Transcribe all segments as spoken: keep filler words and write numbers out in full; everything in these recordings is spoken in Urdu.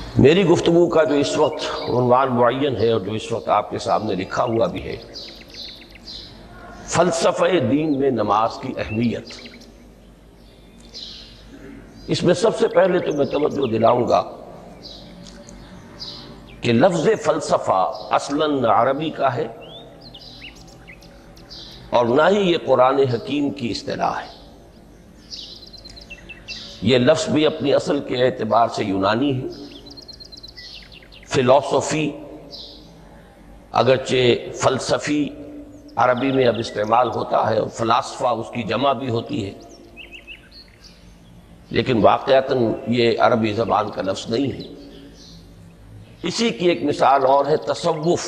میری گفتگو کا جو اس وقت عنوان معین ہے اور جو اس وقت آپ کے سامنے لکھا ہوا بھی ہے، فلسفہ دین میں نماز کی اہمیت، اس میں سب سے پہلے تو میں توجہ دلاؤں گا کہ لفظ فلسفہ اصلاً عربی کا ہے اور نہ ہی یہ قرآن حکیم کی اصطلاح ہے۔ یہ لفظ بھی اپنی اصل کے اعتبار سے یونانی ہے۔ فلسفی اگرچہ فلسفی عربی میں اب استعمال ہوتا ہے اور فلاسفہ اس کی جمع بھی ہوتی ہے، لیکن واقعتاً یہ عربی زبان کا لفظ نہیں ہے۔ اسی کی ایک مثال اور ہے تصوف،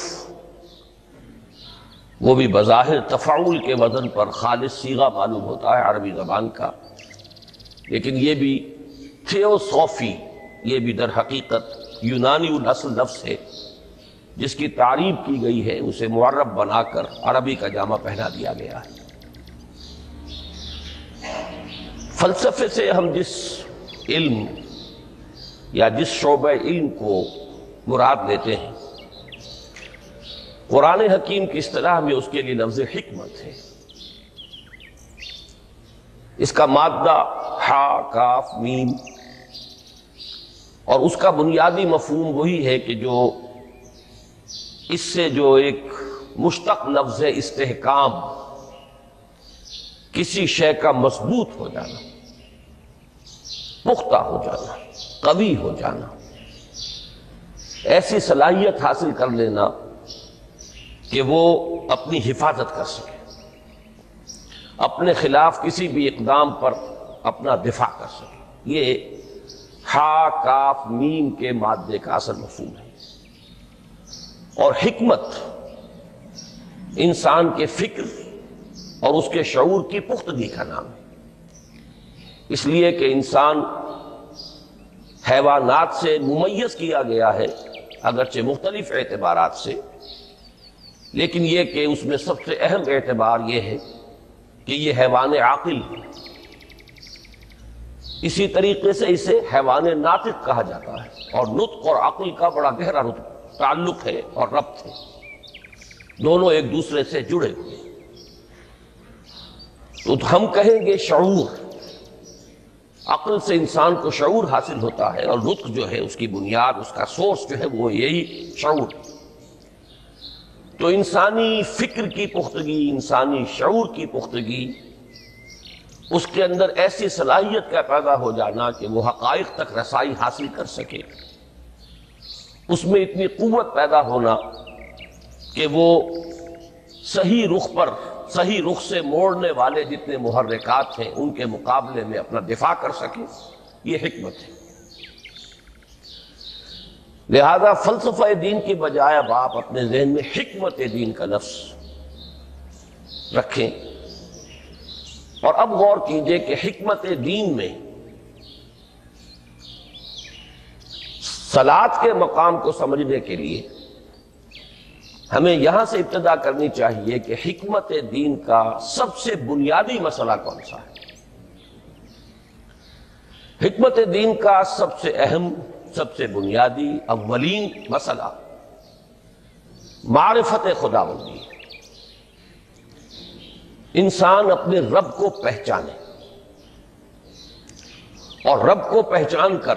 وہ بھی بظاہر تفاعل کے وزن پر خالص صیغہ معلوم ہوتا ہے عربی زبان کا، لیکن یہ بھی تھیوسوفی، یہ بھی در حقیقت یونانی الاصل لفظ ہے جس کی تعریف کی گئی ہے، اسے معرب بنا کر عربی کا جامہ پہنا دیا گیا ہے۔ فلسفے سے ہم جس علم یا جس شعبہ علم کو مراد لیتے ہیں، قرآن حکیم کی اصطلاح میں اس کے لیے لفظ حکمت ہے۔ اس کا مادہ ہا کاف میم، اور اس کا بنیادی مفہوم وہی ہے کہ جو اس سے جو ایک مشتق لفظ ہے استحکام، کسی شے کا مضبوط ہو جانا، پختہ ہو جانا، قوی ہو جانا، ایسی صلاحیت حاصل کر لینا کہ وہ اپنی حفاظت کر سکے، اپنے خلاف کسی بھی اقدام پر اپنا دفاع کر سکے۔ یہ ہا کاف میم کے مادے کا اصل مفہوم ہے۔ اور حکمت انسان کے فکر اور اس کے شعور کی پختگی کا نام ہے، اس لیے کہ انسان حیوانات سے ممیز کیا گیا ہے اگرچہ مختلف اعتبارات سے، لیکن یہ کہ اس میں سب سے اہم اعتبار یہ ہے کہ یہ حیوان عاقل ہے۔ اسی طریقے سے اسے حیوان ناطق کہا جاتا ہے، اور نطق اور عقل کا بڑا گہرا تعلق ہے اور ربط ہے، دونوں ایک دوسرے سے جڑے ہوئے۔ تو ہم کہیں گے شعور، عقل سے انسان کو شعور حاصل ہوتا ہے، اور نطق جو ہے اس کی بنیاد، اس کا سورس جو ہے وہ یہی شعور۔ تو انسانی فکر کی پختگی، انسانی شعور کی پختگی، اس کے اندر ایسی صلاحیت کا پیدا ہو جانا کہ وہ حقائق تک رسائی حاصل کر سکے، اس میں اتنی قوت پیدا ہونا کہ وہ صحیح رخ پر، صحیح رخ سے موڑنے والے جتنے محرکات ہیں ان کے مقابلے میں اپنا دفاع کر سکے، یہ حکمت ہے۔ لہذا فلسفہ دین کی بجائے اب آپ اپنے ذہن میں حکمت دین کا لفظ رکھیں، اور اب غور کیجئے کہ حکمت دین میں صلاۃ کے مقام کو سمجھنے کے لیے ہمیں یہاں سے ابتدا کرنی چاہیے کہ حکمت دین کا سب سے بنیادی مسئلہ کون سا ہے۔ حکمت دین کا سب سے اہم، سب سے بنیادی، اولین مسئلہ معرفت خداوندی ہے۔ انسان اپنے رب کو پہچانے اور رب کو پہچان کر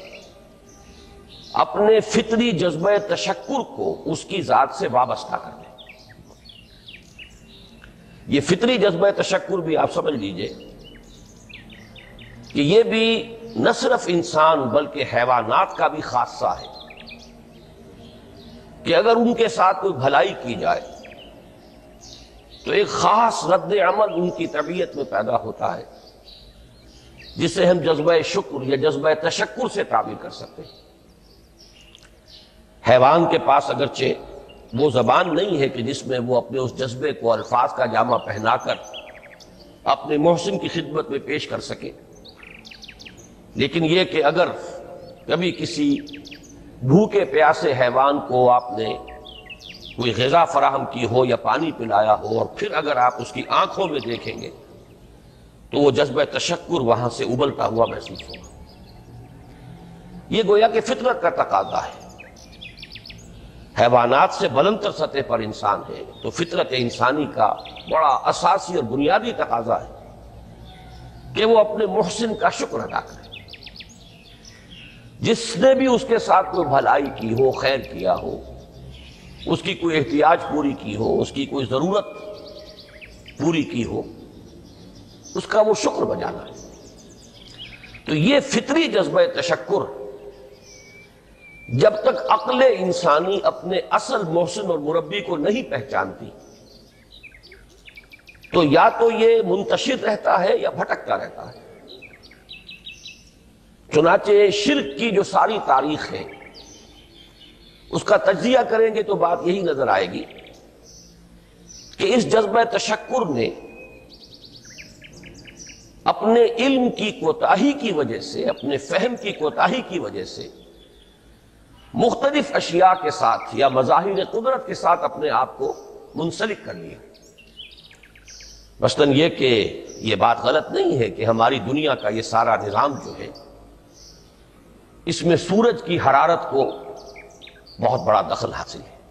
اپنے فطری جذبہ تشکر کو اس کی ذات سے وابستہ کر دے۔ یہ فطری جذبہ تشکر بھی آپ سمجھ لیجئے کہ یہ بھی نہ صرف انسان بلکہ حیوانات کا بھی خاصہ ہے کہ اگر ان کے ساتھ کوئی بھلائی کی جائے تو ایک خاص رد عمل ان کی طبیعت میں پیدا ہوتا ہے، جسے ہم جذبہ شکر یا جذبہ تشکر سے تعبیر کر سکتے ہیں۔ حیوان کے پاس اگرچہ وہ زبان نہیں ہے کہ جس میں وہ اپنے اس جذبے کو الفاظ کا جامہ پہنا کر اپنے محسن کی خدمت میں پیش کر سکے، لیکن یہ کہ اگر کبھی کسی بھوکے پیاسے حیوان کو آپ نے کوئی غذا فراہم کی ہو یا پانی پلایا ہو، اور پھر اگر آپ اس کی آنکھوں میں دیکھیں گے تو وہ جذبہ تشکر وہاں سے ابلتا ہوا محسوس ہوگا۔ یہ گویا کہ فطرت کا تقاضا ہے. حیوانات سے بلندتر سطح پر انسان ہے تو فطرت انسانی کا بڑا اساسی اور بنیادی تقاضا ہے کہ وہ اپنے محسن کا شکر ادا کرے. جس نے بھی اس کے ساتھ کوئی بھلائی کی ہو، خیر کیا ہو، اس کی کوئی احتیاج پوری کی ہو، اس کی کوئی ضرورت پوری کی ہو، اس کا وہ شکر بجانا ہے. تو یہ فطری جذبہ تشکر جب تک عقل انسانی اپنے اصل محسن اور مربی کو نہیں پہچانتی تو یا تو یہ منتشر رہتا ہے یا بھٹکتا رہتا ہے. چنانچہ شرک کی جو ساری تاریخ ہے اس کا تجزیہ کریں گے تو بات یہی نظر آئے گی کہ اس جذبہ تشکر نے اپنے علم کی کوتاہی کی وجہ سے، اپنے فہم کی کوتاہی کی وجہ سے مختلف اشیاء کے ساتھ یا مظاہر قدرت کے ساتھ اپنے آپ کو منسلک کر لیا. مثلاً یہ کہ یہ بات غلط نہیں ہے کہ ہماری دنیا کا یہ سارا نظام جو ہے اس میں سورج کی حرارت کو بہت بڑا دخل حاصل ہے.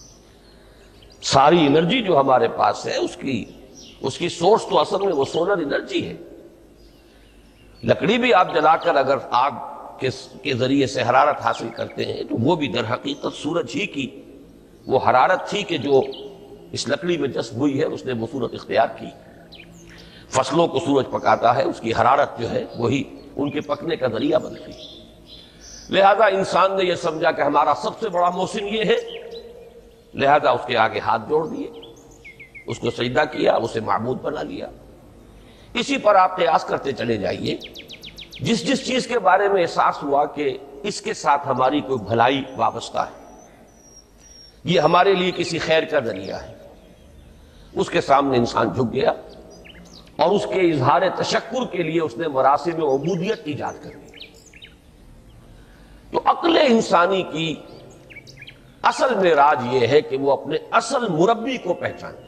ساری انرجی جو ہمارے پاس ہے اس کی اس کی سورس تو اصل میں وہ سولر انرجی ہے. لکڑی بھی آپ جلا کر اگر آگ کے ذریعے سے حرارت حاصل کرتے ہیں تو وہ بھی در حقیقت سورج ہی کی وہ حرارت تھی کہ جو اس لکڑی میں جذب ہوئی ہے، اس نے وہ صورت اختیار کی. فصلوں کو سورج پکاتا ہے، اس کی حرارت جو ہے وہی ان کے پکنے کا ذریعہ بنتی ہے. لہذا انسان نے یہ سمجھا کہ ہمارا سب سے بڑا محسن یہ ہے، لہذا اس کے آگے ہاتھ جوڑ دیے، اس کو سجدہ کیا، اسے معبود بنا لیا. اسی پر آپ قیاس کرتے چلے جائیے. جس جس چیز کے بارے میں احساس ہوا کہ اس کے ساتھ ہماری کوئی بھلائی وابستہ ہے، یہ ہمارے لیے کسی خیر کا ذریعہ ہے، اس کے سامنے انسان جھک گیا اور اس کے اظہار تشکر کے لیے اس نے مراسم عبودیت ایجاد کر دی. تو عقل انسانی کی اصل معراج یہ ہے کہ وہ اپنے اصل مربی کو پہچانے،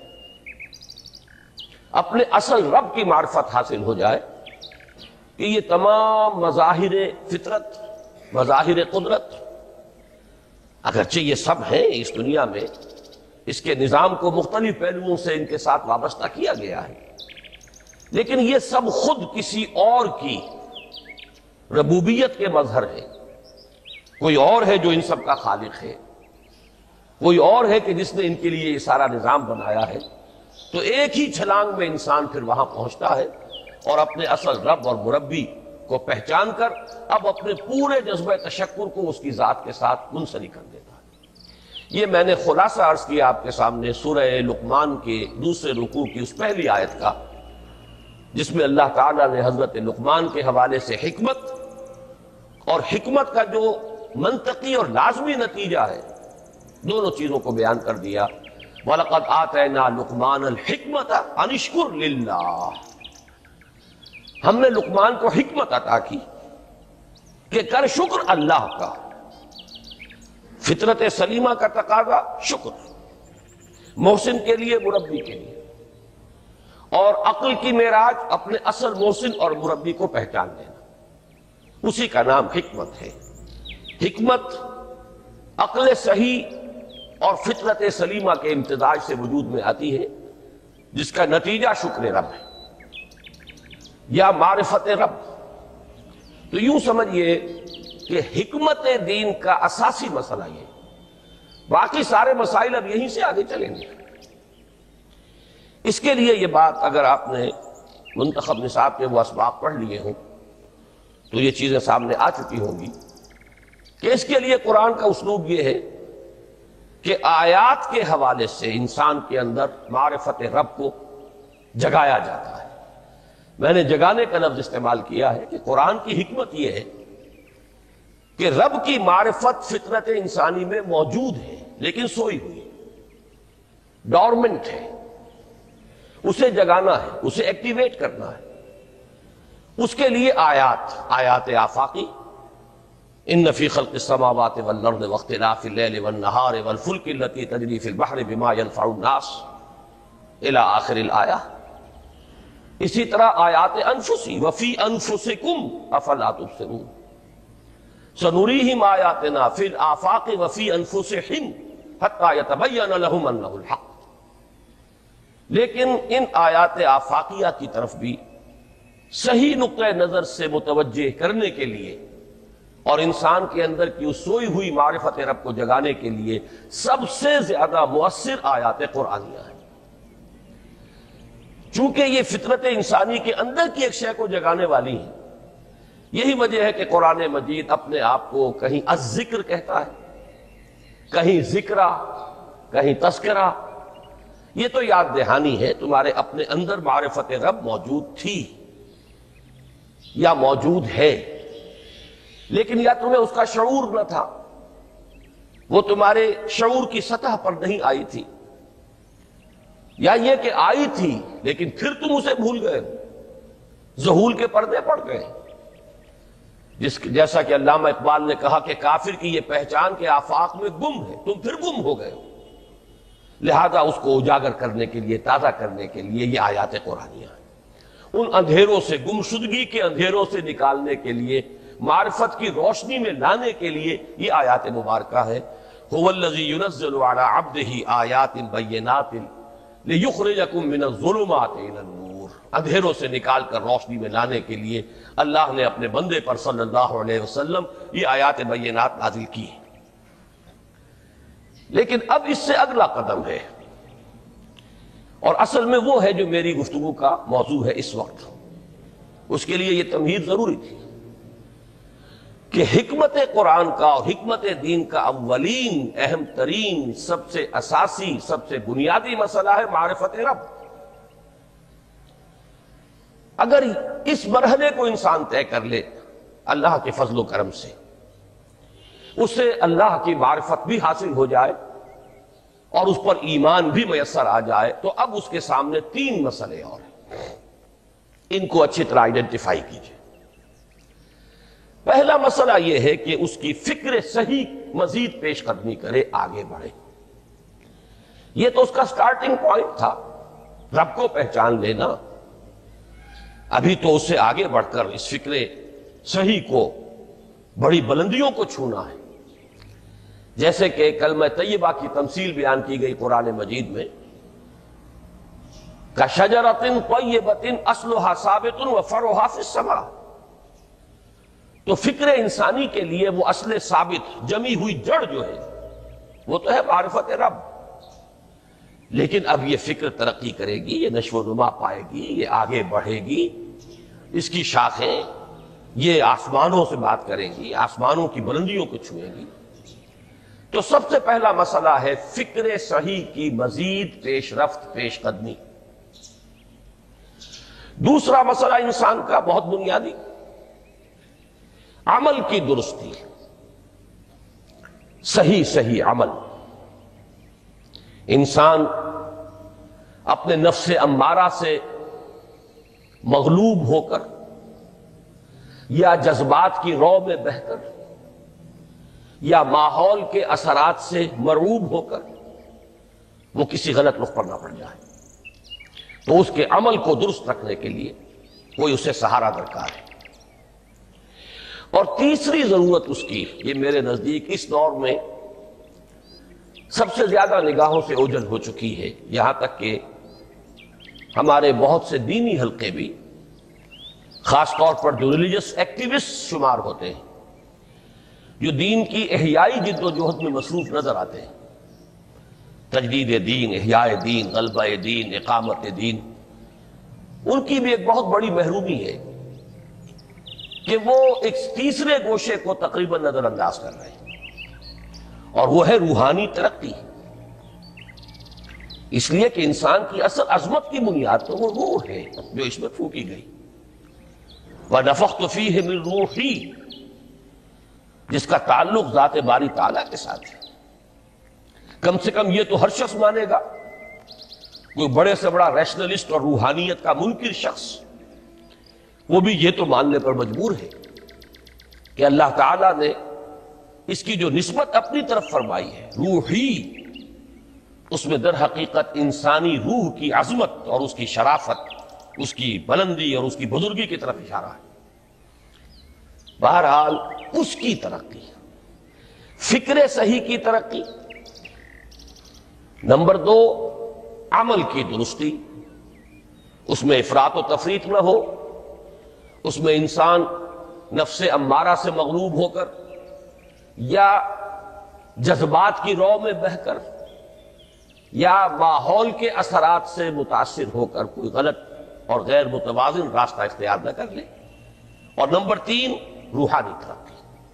اپنے اصل رب کی معرفت حاصل ہو جائے کہ یہ تمام مظاہر فطرت، مظاہر قدرت، اگرچہ یہ سب ہیں اس دنیا میں، اس کے نظام کو مختلف پہلوؤں سے ان کے ساتھ وابستہ کیا گیا ہے، لیکن یہ سب خود کسی اور کی ربوبیت کے مظہر ہے. کوئی اور ہے جو ان سب کا خالق ہے، کوئی اور ہے کہ جس نے ان کے لیے یہ سارا نظام بنایا ہے. تو ایک ہی چھلانگ میں انسان پھر وہاں پہنچتا ہے اور اپنے اصل رب اور مربی کو پہچان کر اب اپنے پورے جذبہ تشکر کو اس کی ذات کے ساتھ منسلک کر دیتا ہے. یہ میں نے خلاصہ عرض کیا آپ کے سامنے سورہ لقمان کے دوسرے رکوع کی اس پہلی آیت کا، جس میں اللہ تعالیٰ نے حضرت لقمان کے حوالے سے حکمت اور حکمت کا جو منطقی اور لازمی نتیجہ ہے دونوں چیزوں کو بیان کر دیا. وَلَقَدْ آتَيْنَا لُقْمَانَ الْحِكْمَةَ أَنِ اشْكُرْ لِلَّهِ، ہم نے لقمان کو حکمت عطا کی کہ کر شکر اللہ کا. فطرت سلیمہ کا تقاضا شکر، محسن کے لیے، مربی کے لیے، اور عقل کی معراج اپنے اصل محسن اور مربی کو پہچان لینا، اسی کا نام حکمت ہے. حکمت عقل صحیح اور فطرت سلیمہ کے امتزاج سے وجود میں آتی ہے، جس کا نتیجہ شکر رب ہے یا معرفت رب. تو یوں سمجھئے کہ حکمت دین کا اساسی مسئلہ یہ، باقی سارے مسائل اب یہیں سے آگے چلیں گے. اس کے لیے یہ بات اگر آپ نے منتخب نصاب کے وہ اسباق پڑھ لیے ہوں تو یہ چیزیں سامنے آ چکی ہوں گی کہ اس کے لیے قرآن کا اسلوب یہ ہے کہ آیات کے حوالے سے انسان کے اندر معرفت رب کو جگایا جاتا ہے. میں نے جگانے کا لفظ استعمال کیا ہے کہ قرآن کی حکمت یہ ہے کہ رب کی معرفت فطرت انسانی میں موجود ہے لیکن سوئی ہوئی، ڈورمنٹ ہے، اسے جگانا ہے، اسے ایکٹیویٹ کرنا ہے. اس کے لیے آیات، آیات آفاقی، ان فی خلق السماوات والارض واختلاف اللیل والنہار والفلک التي تجری فی البحر بما ينفع الناس الی آخر الآیہ. اسی طرح آیات انفسی وفی انفسکم افلا تبصرون، سنریہم آیاتنا فی الآفاق وفی انفسہم حتی یتبین لہم انہ الحق. لیکن ان آیات آفاقیہ کی طرف بھی صحیح نقطۂ نظر سے متوجہ کرنے کے لیے اور انسان کے اندر کی اس سوئی ہوئی معرفت رب کو جگانے کے لیے سب سے زیادہ مؤثر آیات قرآنیہ ہیں. چونکہ یہ فطرت انسانی کے اندر کی ایک شے کو جگانے والی ہیں. یہی وجہ ہے کہ قرآن مجید اپنے آپ کو کہیں الذکر کہتا ہے، کہیں ذکرہ، کہیں تذکرہ. یہ تو یاد دہانی ہے، تمہارے اپنے اندر معرفت رب موجود تھی یا موجود ہے، لیکن یا تمہیں اس کا شعور نہ تھا، وہ تمہارے شعور کی سطح پر نہیں آئی تھی، یا یہ کہ آئی تھی لیکن پھر تم اسے بھول گئے، ذہول کے پردے پڑ گئے. جس جیسا کہ علامہ اقبال نے کہا کہ کافر کی یہ پہچان کے آفاق میں گم ہے، تم پھر گم ہو گئے ہو. لہذا اس کو اجاگر کرنے کے لیے، تازہ کرنے کے لیے یہ آیات قرآنیہ ہیں. ان اندھیروں سے، گمشدگی کے اندھیروں سے نکالنے کے لیے، معرفت کی روشنی میں لانے کے لیے یہ آیات مبارکہ ہے. هو الذی ينزل على عبده آیات بینات لیخرجکم من الظلمات الی النور. اندھیروں سے نکال کر روشنی میں لانے کے لیے اللہ نے اپنے بندے پر صلی اللہ علیہ وسلم یہ آیات بینات نازل کی. لیکن اب اس سے اگلا قدم ہے، اور اصل میں وہ ہے جو میری گفتگو کا موضوع ہے اس وقت. اس کے لیے یہ تمہید ضروری تھی کہ حکمت قرآن کا اور حکمت دین کا اولین، اہم ترین، سب سے اساسی، سب سے بنیادی مسئلہ ہے معرفت رب. اگر اس مرحلے کو انسان طے کر لے اللہ کے فضل و کرم سے، اسے اللہ کی معرفت بھی حاصل ہو جائے اور اس پر ایمان بھی میسر آ جائے، تو اب اس کے سامنے تین مسئلے اور ہیں. ان کو اچھی طرح آئیڈینٹیفائی کیجئے. پہلا مسئلہ یہ ہے کہ اس کی فکر صحیح مزید پیش قدمی کرے، آگے بڑھے. یہ تو اس کا سٹارٹنگ پوائنٹ تھا، رب کو پہچان لینا. ابھی تو اس سے آگے بڑھ کر اس فکر صحیح کو، بڑی بلندیوں کو چھونا ہے. جیسے کہ کلمہ طیبہ کی تمثیل بیان کی گئی قرآن مجید میں، کَشَجَرَةٍ طَیِّبَةٍ أَصْلُهَا ثَابِتٌ وَفَرْعُهَا فِي السَّمَاءِ. تو فکر انسانی کے لیے وہ اصل ثابت، جمی ہوئی جڑ جو ہے وہ تو ہے معرفت رب. لیکن اب یہ فکر ترقی کرے گی، یہ نشو و نما پائے گی، یہ آگے بڑھے گی. اس کی شاخیں یہ آسمانوں سے بات کریں گی، آسمانوں کی بلندیوں کو چھوئیں گی. تو سب سے پہلا مسئلہ ہے فکر صحیح کی مزید پیش رفت، پیش قدمی. دوسرا مسئلہ انسان کا بہت بنیادی، عمل کی درستی، صحیح صحیح عمل. انسان اپنے نفس امارہ سے مغلوب ہو کر یا جذبات کی رو میں بہہ کر یا ماحول کے اثرات سے مرعوب ہو کر وہ کسی غلط رخ پر نہ پڑ جائے، تو اس کے عمل کو درست رکھنے کے لیے کوئی اسے سہارا درکار ہے. اور تیسری ضرورت اس کی، یہ میرے نزدیک اس دور میں سب سے زیادہ نگاہوں سے اوجھل ہو چکی ہے، یہاں تک کہ ہمارے بہت سے دینی حلقے بھی، خاص طور پر جو ریلیجس ایکٹیوسٹ شمار ہوتے ہیں، جو دین کی احیائی جد و جہد میں مصروف نظر آتے ہیں، تجدید دین، احیاء دین، غلبہ دین، اقامت دین، ان کی بھی ایک بہت بڑی محرومی ہے کہ وہ ایک تیسرے گوشے کو تقریباً نظر انداز کر رہے ہیں، اور وہ ہے روحانی ترقی. اس لیے کہ انسان کی اصل عظمت کی بنیاد تو وہ روح ہے جو اس میں پھونکی گئی. وَنَفَخْتُ فِيهِ مِن رُوحِي، جس کا تعلق ذات باری تعالیٰ کے ساتھ ہے. کم سے کم یہ تو ہر شخص مانے گا، کوئی بڑے سے بڑا ریشنلسٹ اور روحانیت کا منکر شخص وہ بھی یہ تو ماننے پر مجبور ہے کہ اللہ تعالیٰ نے اس کی جو نسبت اپنی طرف فرمائی ہے روحی، اس میں در حقیقت انسانی روح کی عظمت اور اس کی شرافت، اس کی بلندی اور اس کی بزرگی کی طرف اشارہ ہے. بہرحال اس کی ترقی، فکر صحیح کی ترقی۔ نمبر دو، عمل کی درستی، اس میں افراط و تفریط نہ ہو، اس میں انسان نفس امارہ سے مغلوب ہو کر یا جذبات کی رو میں بہہ کر یا ماحول کے اثرات سے متاثر ہو کر کوئی غلط اور غیر متوازن راستہ اختیار نہ کر لے۔ اور نمبر تین، روحانی ترقی۔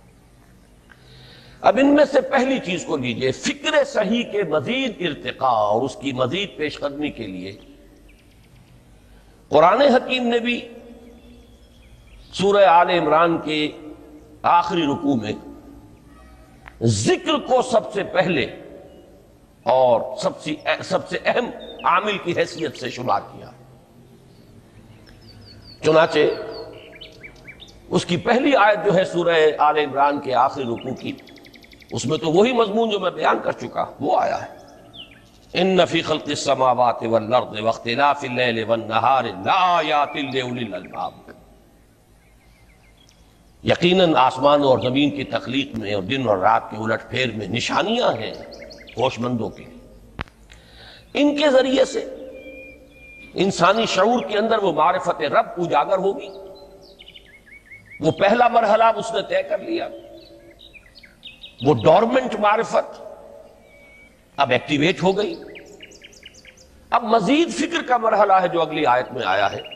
اب ان میں سے پہلی چیز کو لیجئے، فکر صحیح کے مزید ارتقاء اور اس کی مزید پیش قدمی کے لیے قرآن حکیم نے بھی سورہ آل عمران کے آخری رکوع میں ذکر کو سب سے پہلے اور سب سے سب سے اہم عامل کی حیثیت سے شمار کیا۔ چنانچہ اس کی پہلی آیت جو ہے سورہ آل عمران کے آخری رکوع کی، اس میں تو وہی مضمون جو میں بیان کر چکا وہ آیا ہے، ان فی خلق السماوات والارض واختلاف اللیل والنہار لآیات لأولی الالباب۔ یقیناً آسمان اور زمین کی تخلیق میں اور دن اور رات کے الٹ پھیر میں نشانیاں ہیں ہوش مندوں کے لیے۔ ان کے ذریعے سے انسانی شعور کے اندر وہ معرفت رب اجاگر ہوگی۔ وہ پہلا مرحلہ اس نے طے کر لیا، وہ ڈورمنٹ معرفت اب ایکٹیویٹ ہو گئی۔ اب مزید فکر کا مرحلہ ہے جو اگلی آیت میں آیا ہے،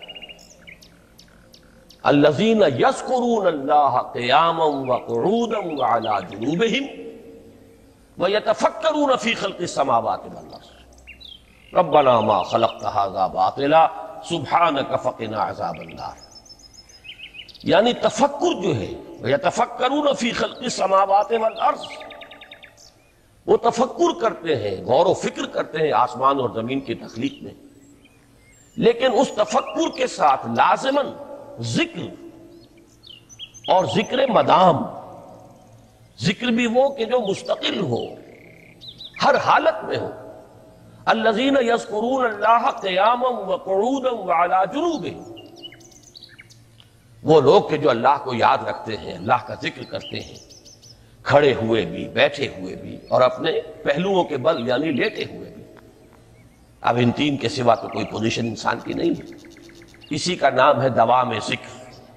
الذین یذکرون اللہ قیاما وقعودا وعلی جنوبہم ویتفکرون فی خلق السماوات والارض ربنا ما خلقت ھذا باطلا سبحانک فقنا عذاب النار۔ یعنی تفکر جو ہے، یتفکرون فی خلق السماوات والارض، وہ تفکر کرتے ہیں، غور و فکر کرتے ہیں آسمان اور زمین کی تخلیق میں، لیکن اس تفکر کے ساتھ لازماً ذکر، اور ذکر مدام، ذکر بھی وہ کہ جو مستقل ہو، ہر حالت میں ہو۔ الذین یذکرون اللہ قیاما وقعودا وعلی جنوبہم، وہ لوگ کہ جو اللہ کو یاد رکھتے ہیں، اللہ کا ذکر کرتے ہیں، کھڑے ہوئے بھی، بیٹھے ہوئے بھی، اور اپنے پہلوؤں کے بل یعنی لیٹے ہوئے بھی۔ اب ان تین کے سوا تو کوئی پوزیشن انسان کی نہیں ہے، اسی کا نام ہے دوام ذکر۔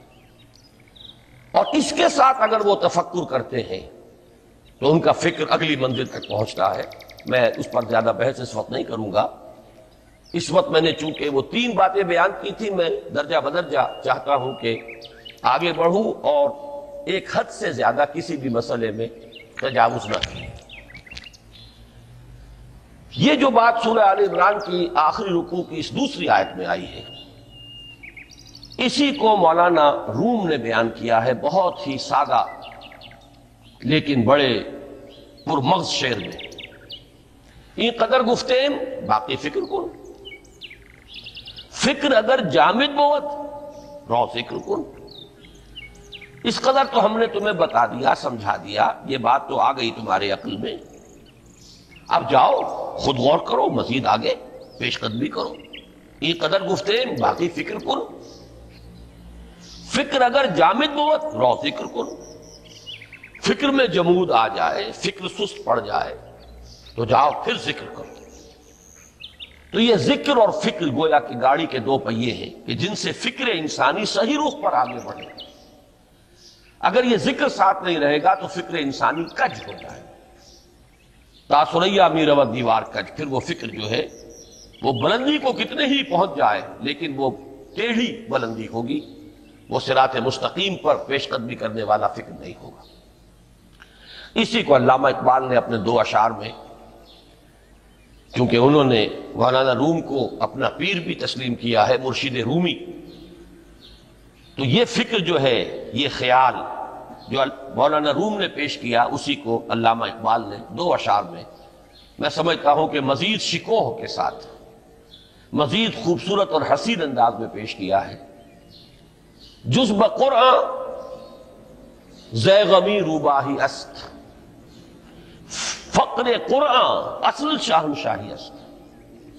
اور اس کے ساتھ اگر وہ تفکر کرتے ہیں تو ان کا فکر اگلی منزل تک پہنچتا ہے۔ میں اس پر زیادہ بحث اس وقت نہیں کروں گا، اس وقت میں نے چونکہ وہ تین باتیں بیان کی تھی، میں درجہ بدرجہ چاہتا ہوں کہ آگے بڑھوں اور ایک حد سے زیادہ کسی بھی مسئلے میں تجاوز نہ کریں۔ یہ جو بات سورہ آل عمران کی آخری رکوع کی اس دوسری آیت میں آئی ہے، اسی کو مولانا روم نے بیان کیا ہے بہت ہی سادہ لیکن بڑے پرمغز شعر میں۔ این قدر گفتیم باقی فکر کن، فکر اگر جامد بوت رو ذکر کن۔ اس قدر تو ہم نے تمہیں بتا دیا، سمجھا دیا، یہ بات تو آ گئی تمہارے عقل میں، اب جاؤ خود غور کرو، مزید آگے پیش قدمی کرو۔ این قدر گفتیم باقی فکر کن، فکر اگر جامد بوت رو ذکر کن۔ فکر میں جمود آ جائے، فکر سست پڑ جائے تو جاؤ پھر ذکر کرو۔ تو یہ ذکر اور فکر گویا کہ گاڑی کے دو پہیے ہیں کہ جن سے فکر انسانی صحیح رخ پر آگے بڑھے۔ اگر یہ ذکر ساتھ نہیں رہے گا تو فکر انسانی کج ہو جائے، تاثریا میرود دیوار کج۔ پھر وہ فکر جو ہے وہ بلندی کو کتنے ہی پہنچ جائے لیکن وہ ٹیڑھی بلندی ہوگی، وہ صراط مستقیم پر پیش قدمی کرنے والا فکر نہیں ہوگا۔ اسی کو علامہ اقبال نے اپنے دو اشعار میں، کیونکہ انہوں نے مولانا روم کو اپنا پیر بھی تسلیم کیا ہے، مرشد رومی، تو یہ فکر جو ہے، یہ خیال جو مولانا روم نے پیش کیا، اسی کو علامہ اقبال نے دو اشعار میں میں سمجھتا ہوں کہ مزید شکوہ کے ساتھ، مزید خوبصورت اور حسین انداز میں پیش کیا ہے۔ جز بقرآن زیغمی روباہی است، فقر قرآن اصل شاہنشاہی است۔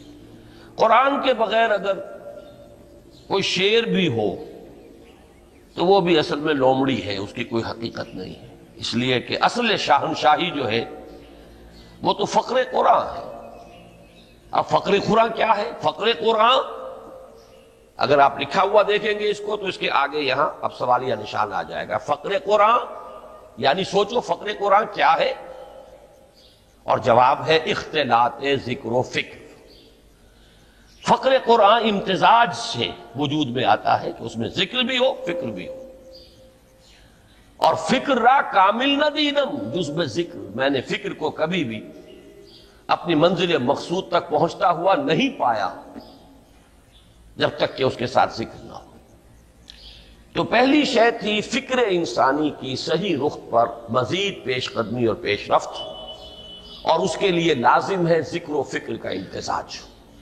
قرآن کے بغیر اگر کوئی شعر بھی ہو تو وہ بھی اصل میں لومڑی ہے، اس کی کوئی حقیقت نہیں ہے، اس لیے کہ اصل شاہنشاہی جو ہے وہ تو فقر قرآن ہے۔ اب فقر قرآن کیا ہے؟ فقر قرآن اگر آپ لکھا ہوا دیکھیں گے اس کو تو اس کے آگے یہاں اب سوالیہ نشان آ جائے گا۔ فقر قرآن یعنی سوچو فقر قرآن کیا ہے، اور جواب ہے اختلاط ذکر و فکر۔ فقر قرآن امتزاج سے وجود میں آتا ہے کہ اس میں ذکر بھی ہو فکر بھی ہو، اور فکر را کامل نہ دیدم جز میں ذکر، میں نے فکر کو کبھی بھی اپنی منزل مقصود تک پہنچتا ہوا نہیں پایا جب تک کہ اس کے ساتھ ذکر نہ ہو۔ تو پہلی شے تھی فکر انسانی کی صحیح رخ پر مزید پیش قدمی اور پیش رفت، اور اس کے لیے لازم ہے ذکر و فکر کا امتزاج۔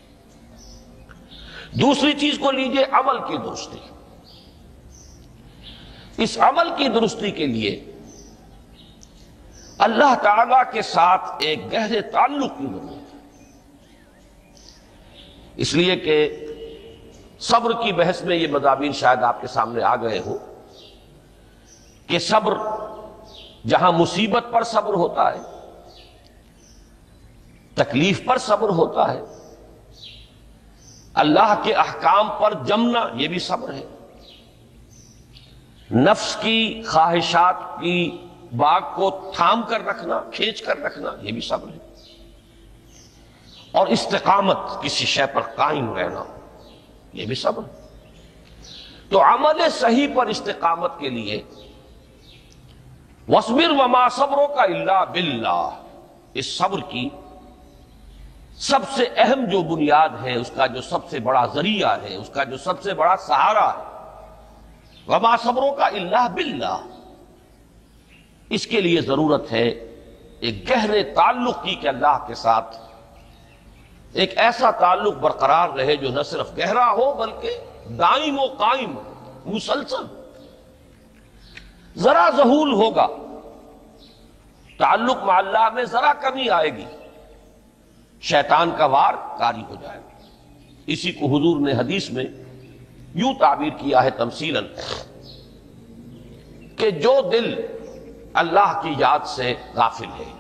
دوسری چیز کو لیجئے عمل کی درستی۔ اس عمل کی درستی کے لیے اللہ تعالیٰ کے ساتھ ایک گہرے تعلق کی ضرورت ہے، اس لیے کہ صبر کی بحث میں یہ مضامین شاید آپ کے سامنے آ گئے ہو کہ صبر جہاں مصیبت پر صبر ہوتا ہے، تکلیف پر صبر ہوتا ہے، اللہ کے احکام پر جمنا یہ بھی صبر ہے، نفس کی خواہشات کی باغ کو تھام کر رکھنا، کھینچ کر رکھنا یہ بھی صبر ہے، اور استقامت کسی شے پر قائم رہنا یہ بھی صبر ہے۔ تو عمل صحیح پر استقامت کے لیے وَاصْبِرْ وَمَا صَبْرُكَ إِلَّا بِاللَّهِ، اس صبر کی سب سے اہم جو بنیاد ہے، اس کا جو سب سے بڑا ذریعہ ہے، اس کا جو سب سے بڑا سہارا ہے، وَمَا صَبْرُكَ إِلَّا بِاللَّهِ، اس کے لیے ضرورت ہے ایک گہرے تعلق کی کہ اللہ کے ساتھ ایک ایسا تعلق برقرار رہے جو نہ صرف گہرا ہو بلکہ دائم و قائم ہو، مسلسل۔ ذرا ذہول ہوگا تعلق مع اللہ میں، ذرا کمی آئے گی، شیطان کا وار کاری ہو جائے گا۔ اسی کو حضور نے حدیث میں یوں تعبیر کیا ہے تمثیلاً کہ جو دل اللہ کی یاد سے غافل ہے